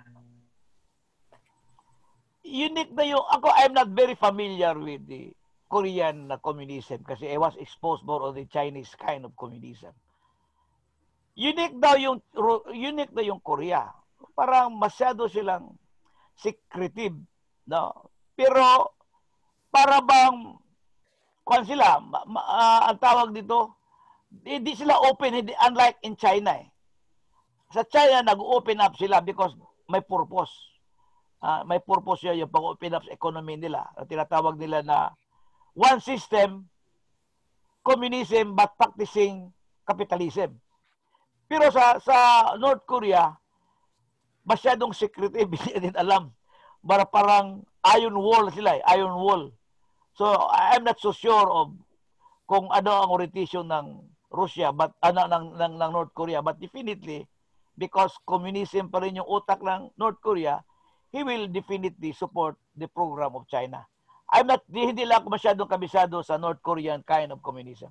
Unique na yung, ako, I'm not very familiar with the Korean communism kasi I was exposed more on the Chinese kind of communism. Unique daw yung unique na yung Korea. Parang masyado silang secretive, no? Pero para bang kung sila, ma, ma, uh, ang tawag dito, hindi sila open, hindi, unlike in China eh. Sa China, nag-open up sila because may purpose. Uh, may purpose yun yung pag-open up sa economy nila. Tinatawag nila na one system, communism, but practicing capitalism. Pero sa sa North Korea, masyadong secretive, hindi din alam. Para parang iron wall sila eh, iron wall. So, I'm not so sure of kung ano ang orientation ng Russia, but ano ng, ng, ng North Korea. But definitely, because communism pa rin yung utak ng North Korea, he will definitely support the program of China. I'm not, hindi lang ako masyadong kabisado sa North Korean kind of communism.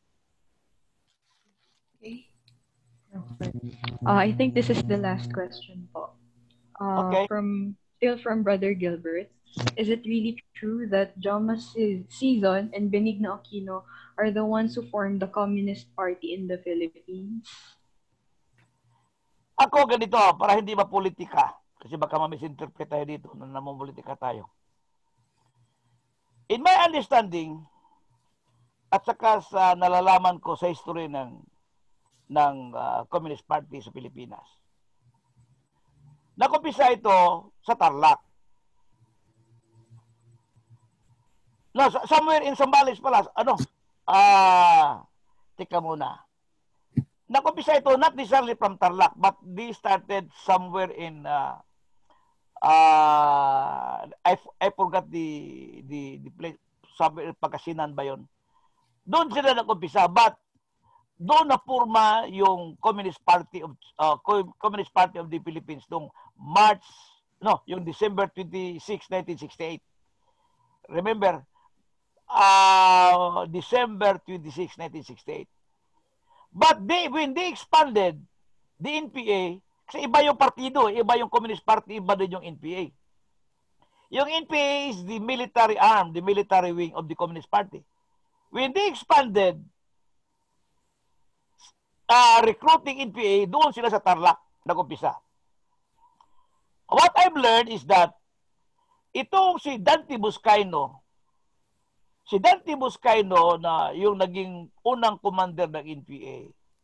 Okay. Uh, I think this is the last question po. Uh, okay. From, still from Brother Gilbert. Is it really true that Joma Sison and Benigno Aquino are the ones who formed the Communist Party in the Philippines? Ako ganito, para hindi mapolitika. Kasi baka ma-misinterpret tayo dito na namumolitika tayo. In my understanding, at saka sa nalalaman ko sa history ng, ng uh, Communist Party sa Pilipinas, nakumpisa ito sa Tarlac. No, somewhere in Zambales pala, ano, ah, uh, tika muna. Nakumpisa ito, not necessarily from Tarlac, but they started somewhere in, uh, uh, I, I forgot the, the, the place, somewhere, Pagkasinan ba yun? Doon sila nakumpisa, but doon na purma yung Communist Party of, uh, Communist Party of the Philippines, noong March, no, yung December twenty-sixth, nineteen sixty-eight. Remember, Uh, December twenty-sixth, nineteen sixty-eight. But they, when they expanded the N P A, kasi iba yung partido, iba yung Communist Party, iba din yung N P A. Yung N P A is the military arm, the military wing of the Communist Party. When they expanded uh, recruiting N P A, doon sila sa Tarlac nag-umpisa. What I've learned is that itong si Dante Buscaino, Si Dante Buscaino na yung naging unang commander ng N P A,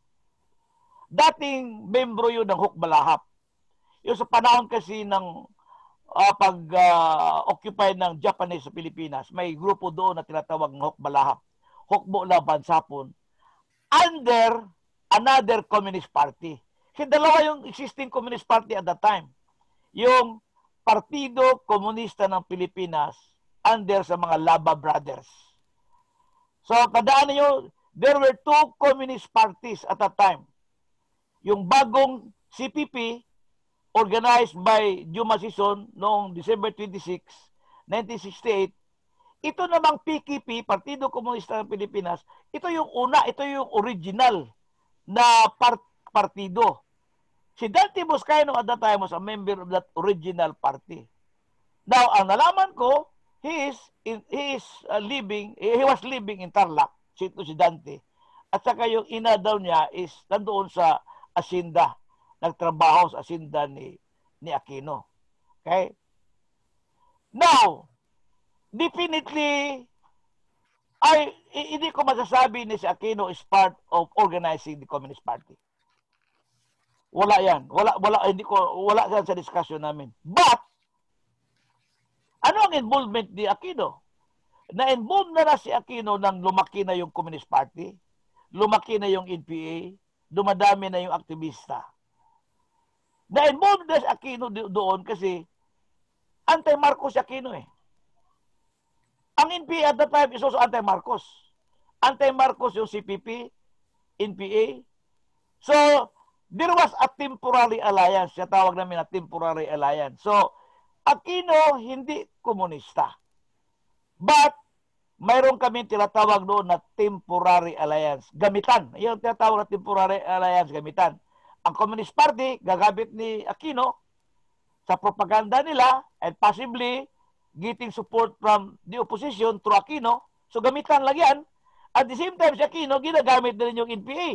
dating membro yun ng Hukbalahap. Yung sa panahon kasi ng uh, pag-occupy uh, ng Japanese sa Pilipinas, may grupo doon na tinatawag ng Hukbalahap, Hukbo Laban Sapon, under another communist party. Kasi dalawa yung existing communist party at that time. Yung Partido Komunista ng Pilipinas under sa mga Laba Brothers. So, tandaan niyo, there were two communist parties at that time. Yung bagong C P P, organized by Joma Sison noong December twenty-sixth, nineteen sixty-eight, ito namang P K P, Partido Komunista ng Pilipinas, ito yung una, ito yung original na part partido. Si Dante Buscaino at that time was a member of that original party. Now, ang nalaman ko, He is in, he is uh, living he was living in Tarlac, si, si Dante. At saka yung ina daw niya is nandoon sa asinda, nagtrabaho sa asinda ni ni Aquino. Okay? Now, definitely ay hindi ko masasabi ni si Aquino is part of organizing the Communist Party. Wala yan. Wala wala hindi ko wala yan sa discussion namin. But ano ang involvement ni Aquino? Na-involve na na si Aquino nang lumaki na yung Communist Party, lumaki na yung N P A, dumadami na yung aktivista. Na-involve na si Aquino doon kasi anti-Marcos si Aquino eh. Ang N P A at that time is also anti-Marcos. Anti-Marcos yung C P P, N P A. So, there was a temporary alliance. Siya tawag namin na temporary alliance. So, Aquino hindi komunista. But mayroon kami tinatawag doon na temporary alliance. Gamitan. Yung tinatawag na temporary alliance, gamitan. Ang Communist Party, gagamit ni Aquino sa propaganda nila and possibly getting support from the opposition through Aquino. So gamitan lang yan. At the same time, si Aquino, ginagamit na rin yung N P A.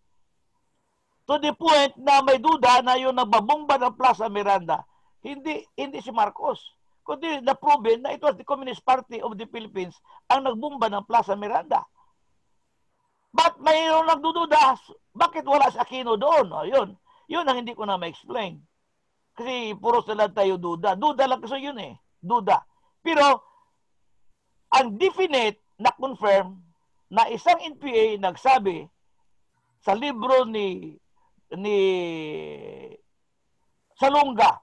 To the point na may duda na yung nagbabomba ng Plaza Miranda, Hindi hindi si Marcos. kundi na-proven na it was the Communist Party of the Philippines ang nagbomba ng Plaza Miranda. But mayroon nagdududa, bakit wala si Aquino doon? O, yun. Yun ang hindi ko na ma-explain. Kasi puro sila tayo duda. Duda lang kasi yun eh. Duda. Pero, ang definite na confirm na isang N P A nagsabi sa libro ni ni Salonga,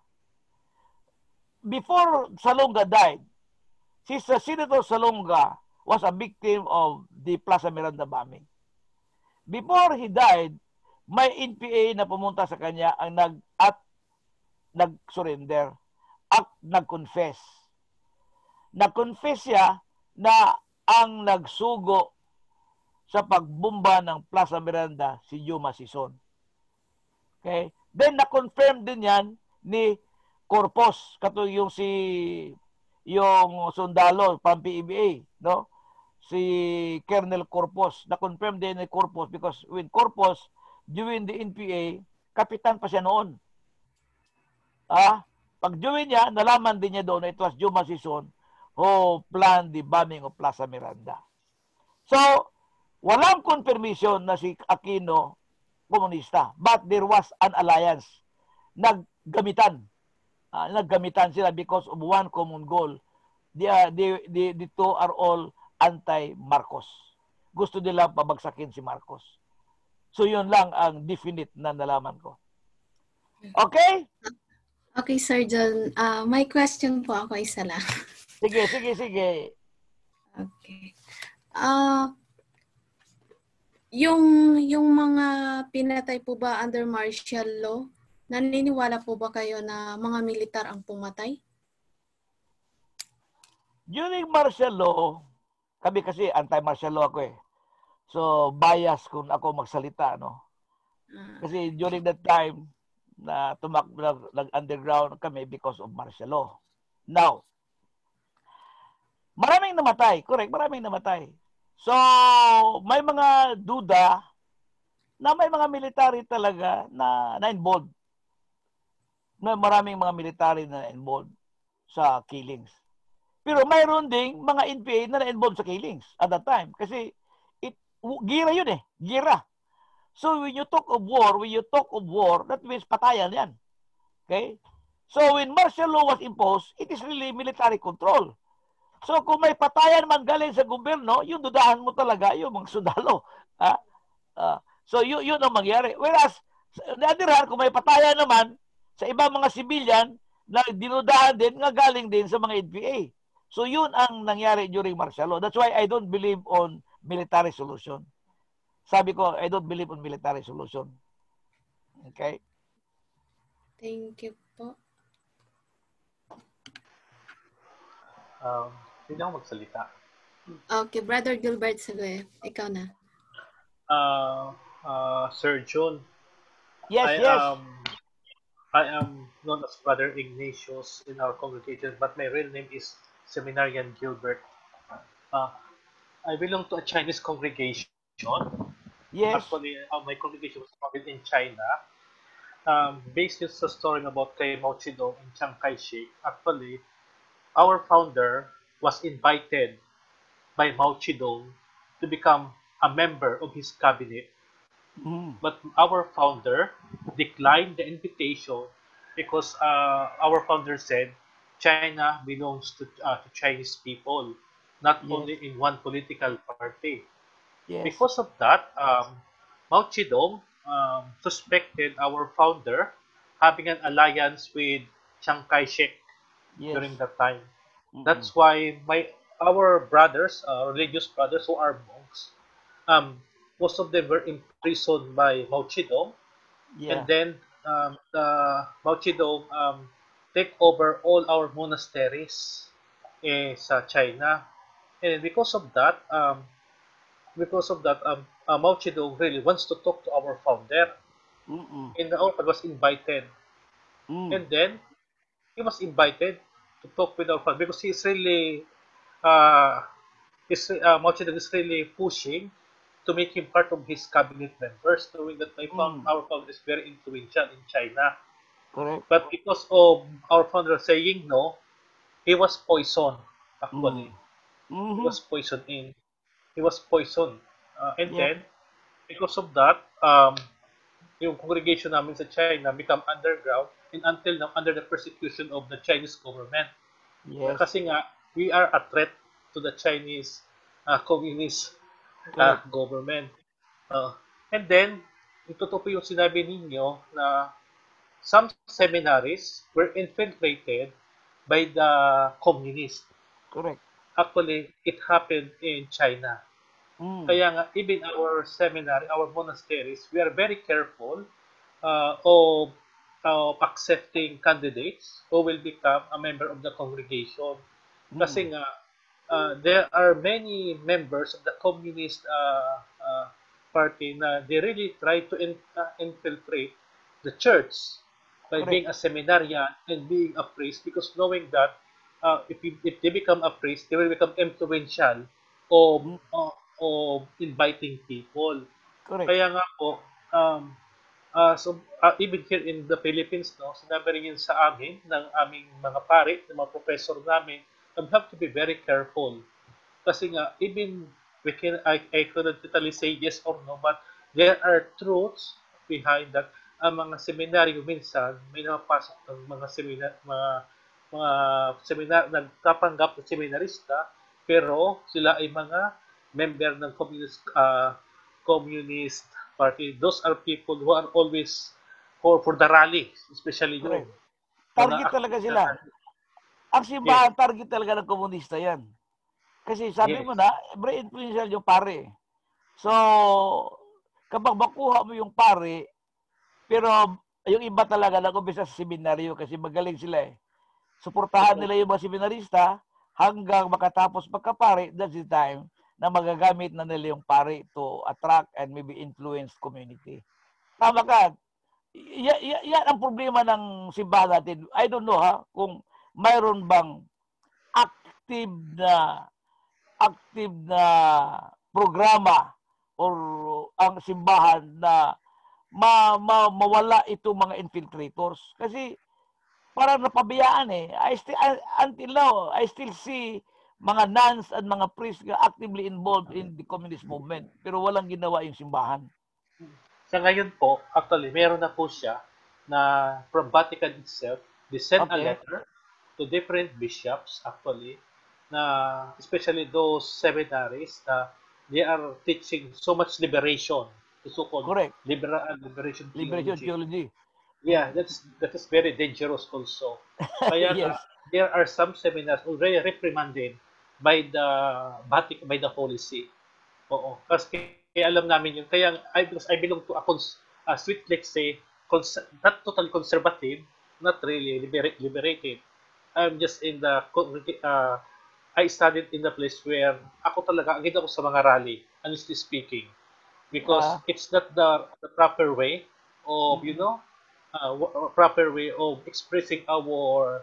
before Salonga died, si Senator Salonga was a victim of the Plaza Miranda bombing. Before he died, may N P A na pumunta sa kanya ang nag at nag-surrender at nag-confess. Nag-confess siya na ang nagsugo sa pagbomba ng Plaza Miranda si Yuma Sison. Okay? Then na-confirm din yan ni Corpus, kato yung si yung sundalo pang P I B A, no? Si Colonel Corpus, na-confirm din ni Corpus because with Corpus during the N P A, kapitan pa siya noon. Ah, pag during niya, nalaman din niya doon na it was Yuma Sison who planned the bombing of Plaza Miranda. So, walang confirmation na si Aquino komunista, but there was an alliance. Naggamitan. Uh, naggamitan sila because of one common goal. The, uh, the, the, the two are all anti-Marcos. Gusto nila pabagsakin si Marcos. So, yun lang ang definite na nalaman ko. Okay? Okay, Sir John. Uh, may question po ako, isa lang. Sige, sige, sige. Okay. Uh, yung, yung mga pinatay po ba under martial law, naniniwala po ba kayo na mga militar ang pumatay? During martial law, kami kasi anti-martial law ako eh. So, bias kung ako magsalita, no? Kasi during that time, na tumakbo nag-underground kami because of martial law. Now, maraming namatay. Correct, maraming namatay. So, may mga duda na may mga military talaga na na-involved. May maraming mga military na involved sa killings. Pero mayroon ding mga N P A na na-involved sa killings at that time. Kasi it, gira yun eh. Gira. So when you talk of war, when you talk of war, that means patayan yan. Okay? So when martial law was imposed, it is really military control. So kung may patayan man galing sa gobyerno, yung dudahan mo talaga yung mga sundalo. Ha? Uh, so yun, yun ang mangyari. Whereas, the other hand, kung may patayan naman sa ibang mga civilian na dinudahan din, nga galing din sa mga N P A. So yun ang nangyari during martial law. That's why I don't believe on military solution. Sabi ko, I don't believe on military solution. Okay? Thank you po. Um, hindi ako magsalita. Okay, Brother Gilbert, sige. Ikaw na. Uh, uh, Sir John. Yes, I yes. Am, I am known as Brother Ignatius in our congregation, but my real name is Seminarian Gilbert. Uh, I belong to a Chinese congregation. Yes. Actually, uh, my congregation was founded in China. Um, based on the story about kay Mao Zedong and Chiang Kai-shek, actually, our founder was invited by Mao Zedong to become a member of his cabinet. Mm. But our founder declined the invitation because uh, our founder said China belongs to, uh, to Chinese people, not Yes. only in one political party. Yes. Because of that, um, Mao Zedong um, suspected our founder having an alliance with Chiang Kai-shek Yes. during that time. Mm-mm. That's why my our brothers, uh, religious brothers who are monks, um, most of them were imprisoned by Mao Zedong, Yeah. and then um, the Mao Zedong um, take over all our monasteries in sa China, and because of that, um, because of that, um, uh, Mao Zedong really wants to talk to our founder, Mm-mm. and our founder was invited, Mm. and then he was invited to talk with our founder because he's really uh, is uh, Mao Zedong is really pushing to make him part of his cabinet members, knowing that my found, Mm. our founder is very influential in China. Correct. But because of our founder saying no, he was poisoned, actually. Mm-hmm. He was poisoned in. He was poisoned. Uh, and Yeah. then, because of that, um, yung congregation namin sa China become underground and until now under the persecution of the Chinese government. Yes. Kasi nga, we are a threat to the Chinese uh, communist uh, Correct. government. Uh, and then, ito po yung sinabi ninyo na some seminaries were infiltrated by the communists. Correct. Actually, it happened in China. Mm. Kaya nga, even our seminary, our monasteries, we are very careful uh, of, of accepting candidates who will become a member of the congregation. Kasi Mm. nga, uh, there are many members of the Communist uh, uh, Party na they really try to in, uh, infiltrate the church by Correct. being a seminarian and being a priest because knowing that uh, if, you, if they become a priest, they will become influential of, Mm. uh, of inviting people. Correct. Kaya nga po, um, uh, so, uh, even here in the Philippines, no, sinabi rin yun sa amin, ng aming mga pare, ng mga professor namin, we have to be very careful. Kasi nga, even we can, I, I couldn't totally say yes or no, but there are truths behind that. Ang mga seminaryo minsan, may napapasok ng mga seminar, mga mga seminar, nagkapanggap na seminarista, pero sila ay mga member ng communist uh, communist party. Those are people who are always for for the rally, especially Correct. yung mga Target talaga active sila. na, Ang yes, simbahan, target talaga ng komunista yan. Kasi sabi yes, mo na, very influential yung pare. So, kapag makuha mo yung pare, pero yung iba talaga nag-umpisa sa seminaryo kasi magaling sila eh. Suportahan nila yung mga seminarista hanggang makatapos magkapare, that's the time na magagamit na nila yung pare to attract and maybe influence community. Tama ka. Y- y- yan ang problema ng simbahan natin. I don't know ha, kung mayroon bang active na active na programa or ang simbahan na ma, ma mawala itong mga infiltrators kasi parang napabiyaan eh. I still I, until now I still see mga nuns and mga priests na actively involved in the communist movement pero walang ginawa yung simbahan. Sa ngayon po, actually, meron na po siya na from Vatican itself, they send a Okay. letter to different bishops actually na especially those seminaries na they are teaching so much liberation, the so-called Correct. libera- liberation Liberation theology. theology. Yeah, that's that is very dangerous also. Kaya nga, Yes. there are some seminars already reprimanded by the Vatican, by the Holy See. Oo. Kasi kaya alam namin yun. Kaya I, because I belong to a, cons, a sweet, let's say, cons, not totally conservative, not really libera- liberated. I'm just in the, uh, I studied in the place where ako talaga, agad ako sa mga rally, honestly speaking. Because Ah. it's not the, the proper way of, you know, uh, proper way of expressing our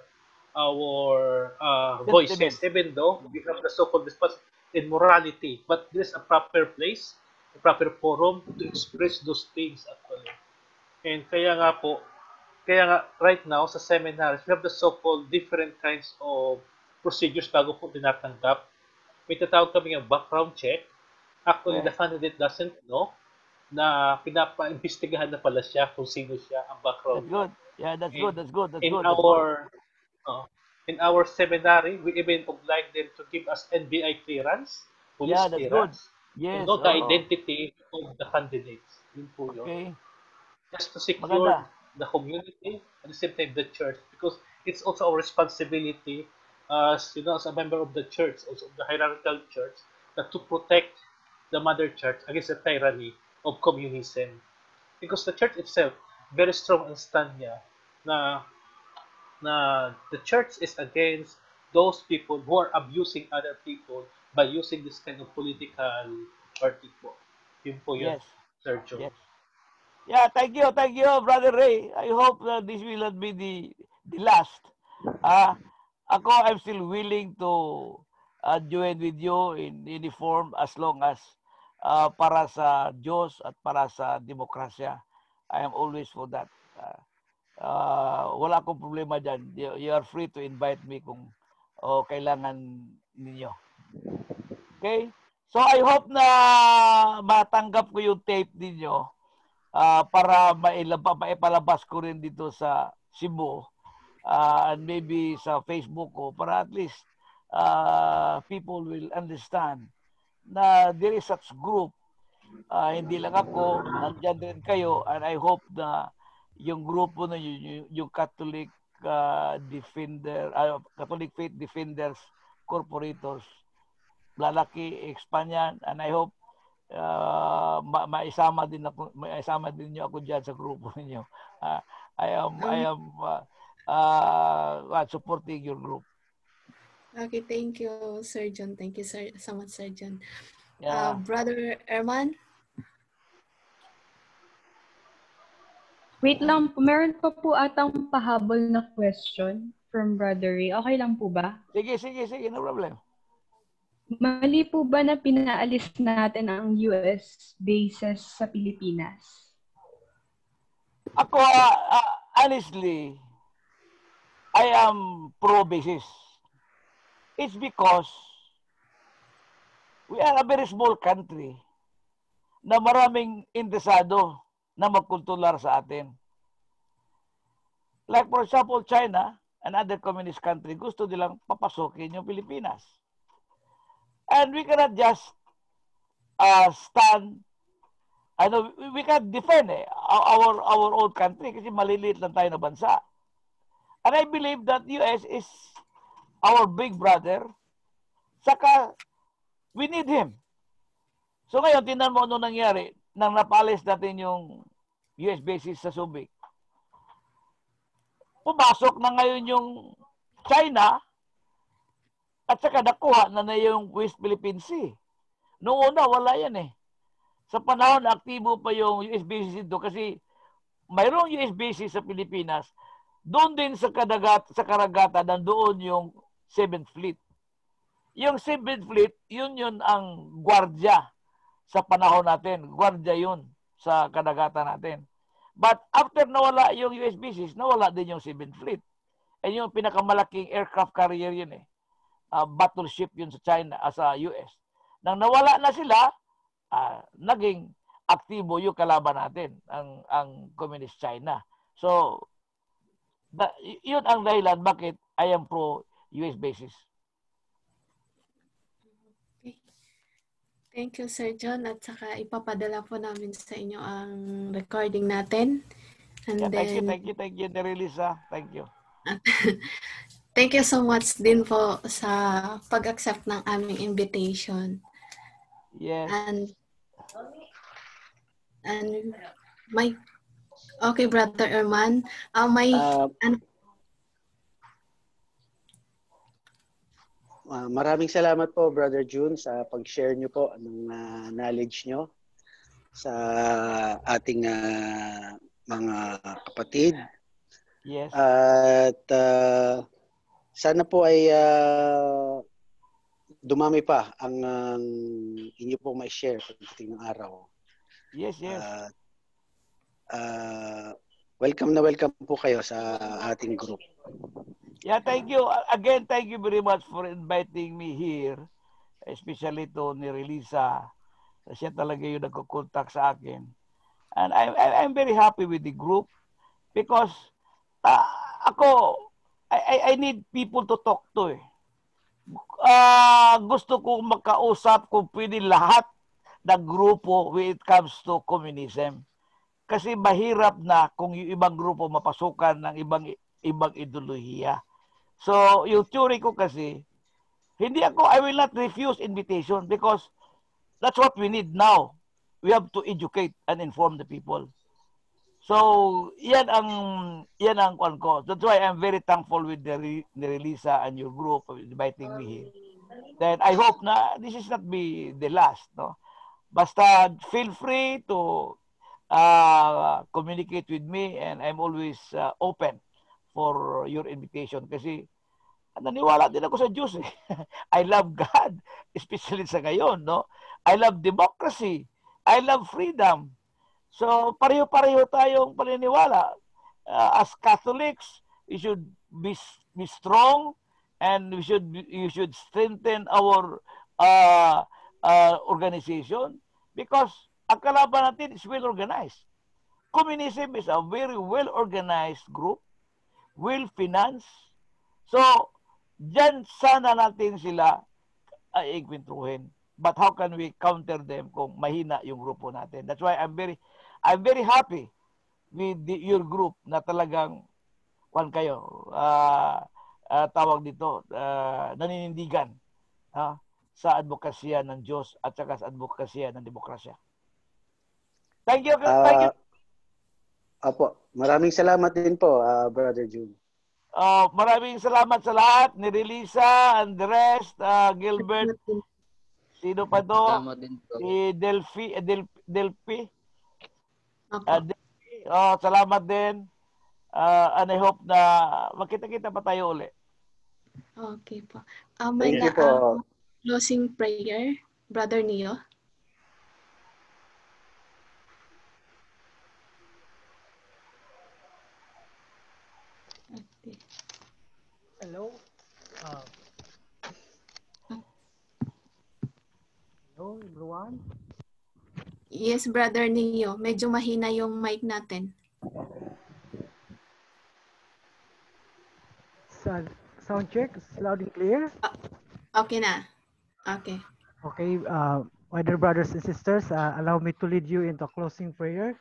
our uh, voices, Sentiments. even though we have the so-called response in morality, but there's a proper place, a proper forum to express those things actually. And kaya nga po, kaya nga right now sa seminars, we have the so-called different kinds of procedures bago po tinatanggap. May tatawag kami ng background check. Actually, the Okay. candidate doesn't know na pinapa-imbestigahan na pala siya kung sino siya ang background That's niya. good. Yeah, that's And good. That's good. That's in good. That's good. our uh, in our seminary, we even oblige them to give us N B I clearance, police Yeah, that's good. clearance, and Yes. know the Oh. identity of the candidates. Yun po yun. Okay. Just to secure Maganda. the community at the same time the church because it's also our responsibility as you know as a member of the church, also of the hierarchical church, that to protect the mother church against the tyranny of communism. Because the church itself, very strong ang stand niya na na the church is against those people who are abusing other people by using this kind of political party po. Yun po yun, Yes. Sergio. Yes. Yeah, thank you, thank you, Brother Ray. I hope that this will not be the the last. Ah, ako, I'm still willing to uh, join with you in any form as long as uh, para sa Diyos at para sa demokrasya. I am always for that. Uh, uh, wala akong problema dyan. You, you are free to invite me kung o kailangan ninyo. Okay? So I hope na matanggap ko yung tape ninyo uh, para mailaba, maipalabas ko rin dito sa Cebu uh, and maybe sa Facebook ko para at least uh, people will understand na there is such group. Uh, hindi lang ako, nandyan din kayo, and I hope na yung grupo na yun, yung, yung Catholic uh, Defender, uh, Catholic Faith Defenders Corporators, lalaki, expand yan, and I hope uh, ma maisama din ako, maisama din niyo ako diyan sa grupo niyo. Uh, I am I am uh, uh, supporting your group. Okay, thank you, Sir John. Thank you, sir, so much, Sir John. Yeah. Uh, Brother Erman? Wait lang po, meron pa po atang pahabol na question from Brother Ray. Okay lang po ba? Sige, sige, sige, no problem. Mali po ba na pinaalis natin ang U S bases sa Pilipinas? Ako, uh, uh, honestly, I am pro-basis. It's because we are a very small country na maraming interesado na magkontrolar sa atin. Like for example, China and other communist country, gusto nilang papasokin yung Pilipinas. And we cannot just uh, stand, ano, we can't defend eh, our, our own country kasi maliliit lang tayo na bansa. And I believe that U S is our big brother, saka we need him. So ngayon, tingnan mo ano nangyari nang napalis natin yung U S bases sa Subic. Pumasok na ngayon yung China at saka nakuha na na yung West Philippine Sea. Noong una, wala yan eh. Sa panahon, aktibo pa yung U S bases dito kasi mayroong U S bases sa Pilipinas. Doon din sa, kadagat, sa karagatan, nandoon yung seventh Fleet. Yung seventh Fleet, yun yun ang gwardya sa panahon natin. Gwardya yun sa kadagatan natin. But after nawala yung U S bases, nawala din yung seventh Fleet. And yung pinakamalaking aircraft carrier yun eh. Uh, battleship yun sa China, uh, sa U S. Nang nawala na sila, uh, naging aktibo yung kalaban natin, ang, ang Communist China. So, da, yun ang dahilan bakit I am pro U S bases. Okay. Thank you, Sir John. At saka ipapadala po namin sa inyo ang recording natin. And yeah, thank then, you, thank you, thank you, Nerelisa. Thank you. Thank you so much din po sa pag-accept ng aming invitation. Yes. And, and my, okay, Brother Erman, uh, may, Uh, ano, Uh, maraming salamat po, Brother June, sa pag-share nyo po ng uh, knowledge nyo sa ating uh, mga kapatid. Yes. At uh, sana po ay uh, dumami pa ang uh, inyo pong may share pagdating ng araw. Yes, yes. Uh, uh, welcome na welcome po kayo sa ating group. Yeah, thank you. Again, thank you very much for inviting me here, especially to ni Relisa. Siya talaga yung nagkukontak sa akin. And I'm, I'm very happy with the group because uh, ako, I, I need people to talk to eh. Uh, gusto kong makausap kung pwede lahat ng grupo when it comes to communism. Kasi mahirap na kung yung ibang grupo mapasukan ng ibang ibang ideolohiya. So, yung theory ko kasi, hindi ako, I will not refuse invitation because that's what we need now. We have to educate and inform the people. So, yan ang, yan ang kwan ko. That's why I'm very thankful with the, the Relisa and your group for inviting me here. Then, I hope na this is not be the last, no? Basta feel free to uh, communicate with me and I'm always uh, open for your invitation kasi naniwala din ako sa Diyos eh. I love God, especially sa ngayon, no? I love democracy. I love freedom. So, pareho-pareho tayong paniniwala. Uh, as Catholics, we should be, be strong and we should you should strengthen our uh, uh, organization because ang kalaban natin is well organized. Communism is a very well organized group, well financed. So, dyan sana natin sila ay ikwentruhin. But how can we counter them kung mahina yung grupo natin? That's why I'm very I'm very happy with the, your group na talagang kwan kayo uh, uh, tawag dito uh, naninindigan uh, sa advokasya ng Diyos at saka sa advokasya ng demokrasya. Thank you. Uh, thank you. Apo, maraming salamat din po, uh, Brother June. Uh, maraming salamat sa lahat ni Relisa, Andres, uh, Gilbert. Sino pa do? Si Delphi, eh, Del, Delphi. Uh, Delphi. Oh, salamat din. Uh, and I hope na makita-kita pa tayo uli. Okay po. Um, may Thank you na, po. um, closing prayer, Brother Neo. Okay. Hello. Uh, hello, everyone. Yes, Brother Neo. Medyo mahina yung mic natin. Sound, sound check. Loud and clear. Uh, okay na. Okay. Okay. Uh, my dear brothers and sisters, uh, allow me to lead you into a closing prayer.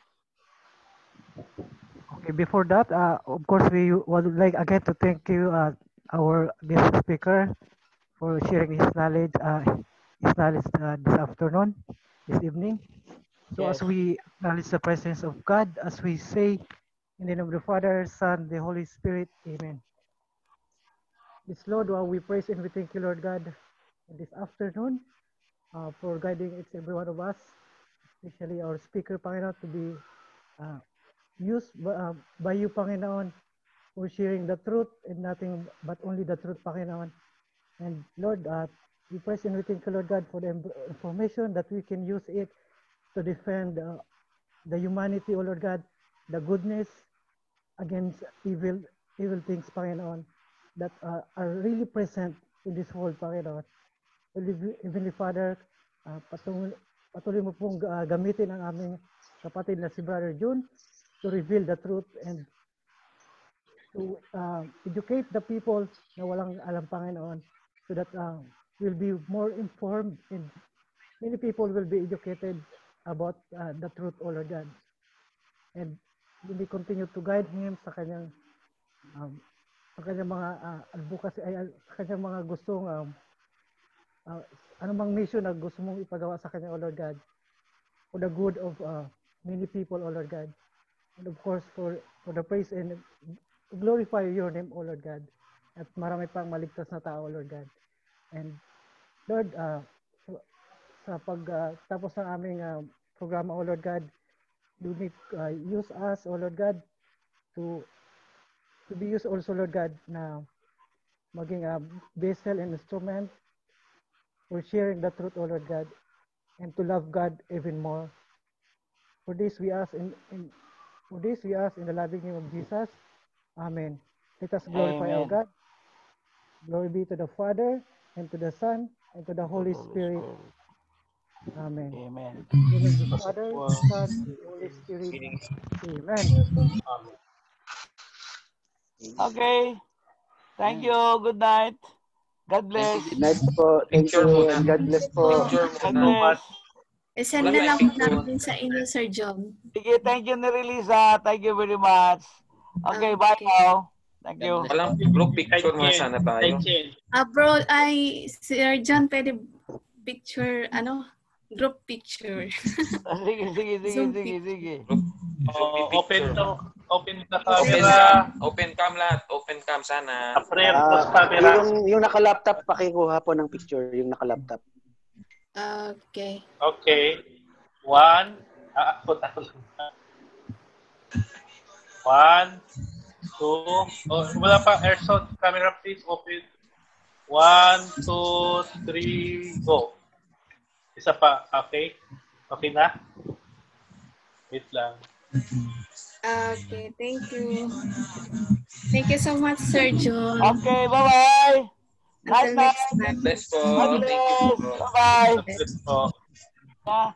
Okay. Before that, uh, of course, we would like again to thank you, uh, our guest speaker, for sharing his knowledge, uh, his knowledge uh, this afternoon, this evening. So yes. As we acknowledge the presence of God, as we say, in the name of the Father, Son, the Holy Spirit, Amen. This Lord, while we praise and we thank you, Lord God, this afternoon uh, for guiding each every one of us, especially our speaker, Panginoon, to be uh, used by, uh, by you, Panginoon, for sharing the truth and nothing but only the truth, Panginoon. And Lord, uh, we praise and we thank you, Lord God, for the information that we can use it to defend uh, the humanity, O Lord God, the goodness against evil, evil things, Panginoon, that uh, are really present in this world, Panginoon. Heavenly Father, uh, patuloy, patuloy mo pong uh, gamitin ang aming kapatid na si Brother June to reveal the truth and to uh, educate the people na walang alam, Panginoon, so that uh, we'll be more informed and many people will be educated about uh, the truth, O Lord God. And we continue to guide him sa kanyang um, sa kanyang mga uh, advocacy, ay, sa kanyang mga gustong um, uh, anumang mission na gusto mong ipagawa sa kanya, O Lord God, for the good of uh, many people, O Lord God. And of course, for, for the praise and glorify your name, O Lord God. At marami pang maligtas na tao, O Lord God. And Lord, uh, sa pagtapos uh, ng aming uh, programa, O Lord God, you need uh, use us, O Lord God, to to be used also, Lord God, na maging a vessel and instrument for sharing the truth, O Lord God, and to love God even more. For this we ask in, in for this we ask in the loving name of Jesus. Amen. Let us glorify Amen. our God. Glory be to the Father, and to the Son, and to the Holy, Holy Spirit. Spirit. Amen. Amen. In the name of the Father, Son, and Holy Spirit. Amen. Okay. Thank you. Good night. God bless. Good night po. Thank you. And God bless po. God bless. Send na lang po natin sa inyo, Sir John. Sige, thank you, Nerelisa. Thank you very much. Okay, bye now. Thank you. Walang group picture mo sana tayo. Ah, bro, ay, Sir John, pwede picture, ano, group picture. Sige, sige, sige, sige, sige. Oh, open to, open the Open camera. cam, open cam lahat, open cam sana. Prayer Ah, post camera. yung, yung naka-laptop, pakikuha po ng picture, yung naka-laptop. Okay. Okay. One. Ah, ako, ako lang. One. Two. Oh, wala pa. Airsoft camera, please. Open. One, two, three, go. Isa pa. Okay. Okay na? Wait lang. Okay, thank you. Thank you so much, Sir John. Okay, bye-bye. Night, Until night. next time. Bless po. God Thank you bless. po. Bye-bye. Bless po. Yeah.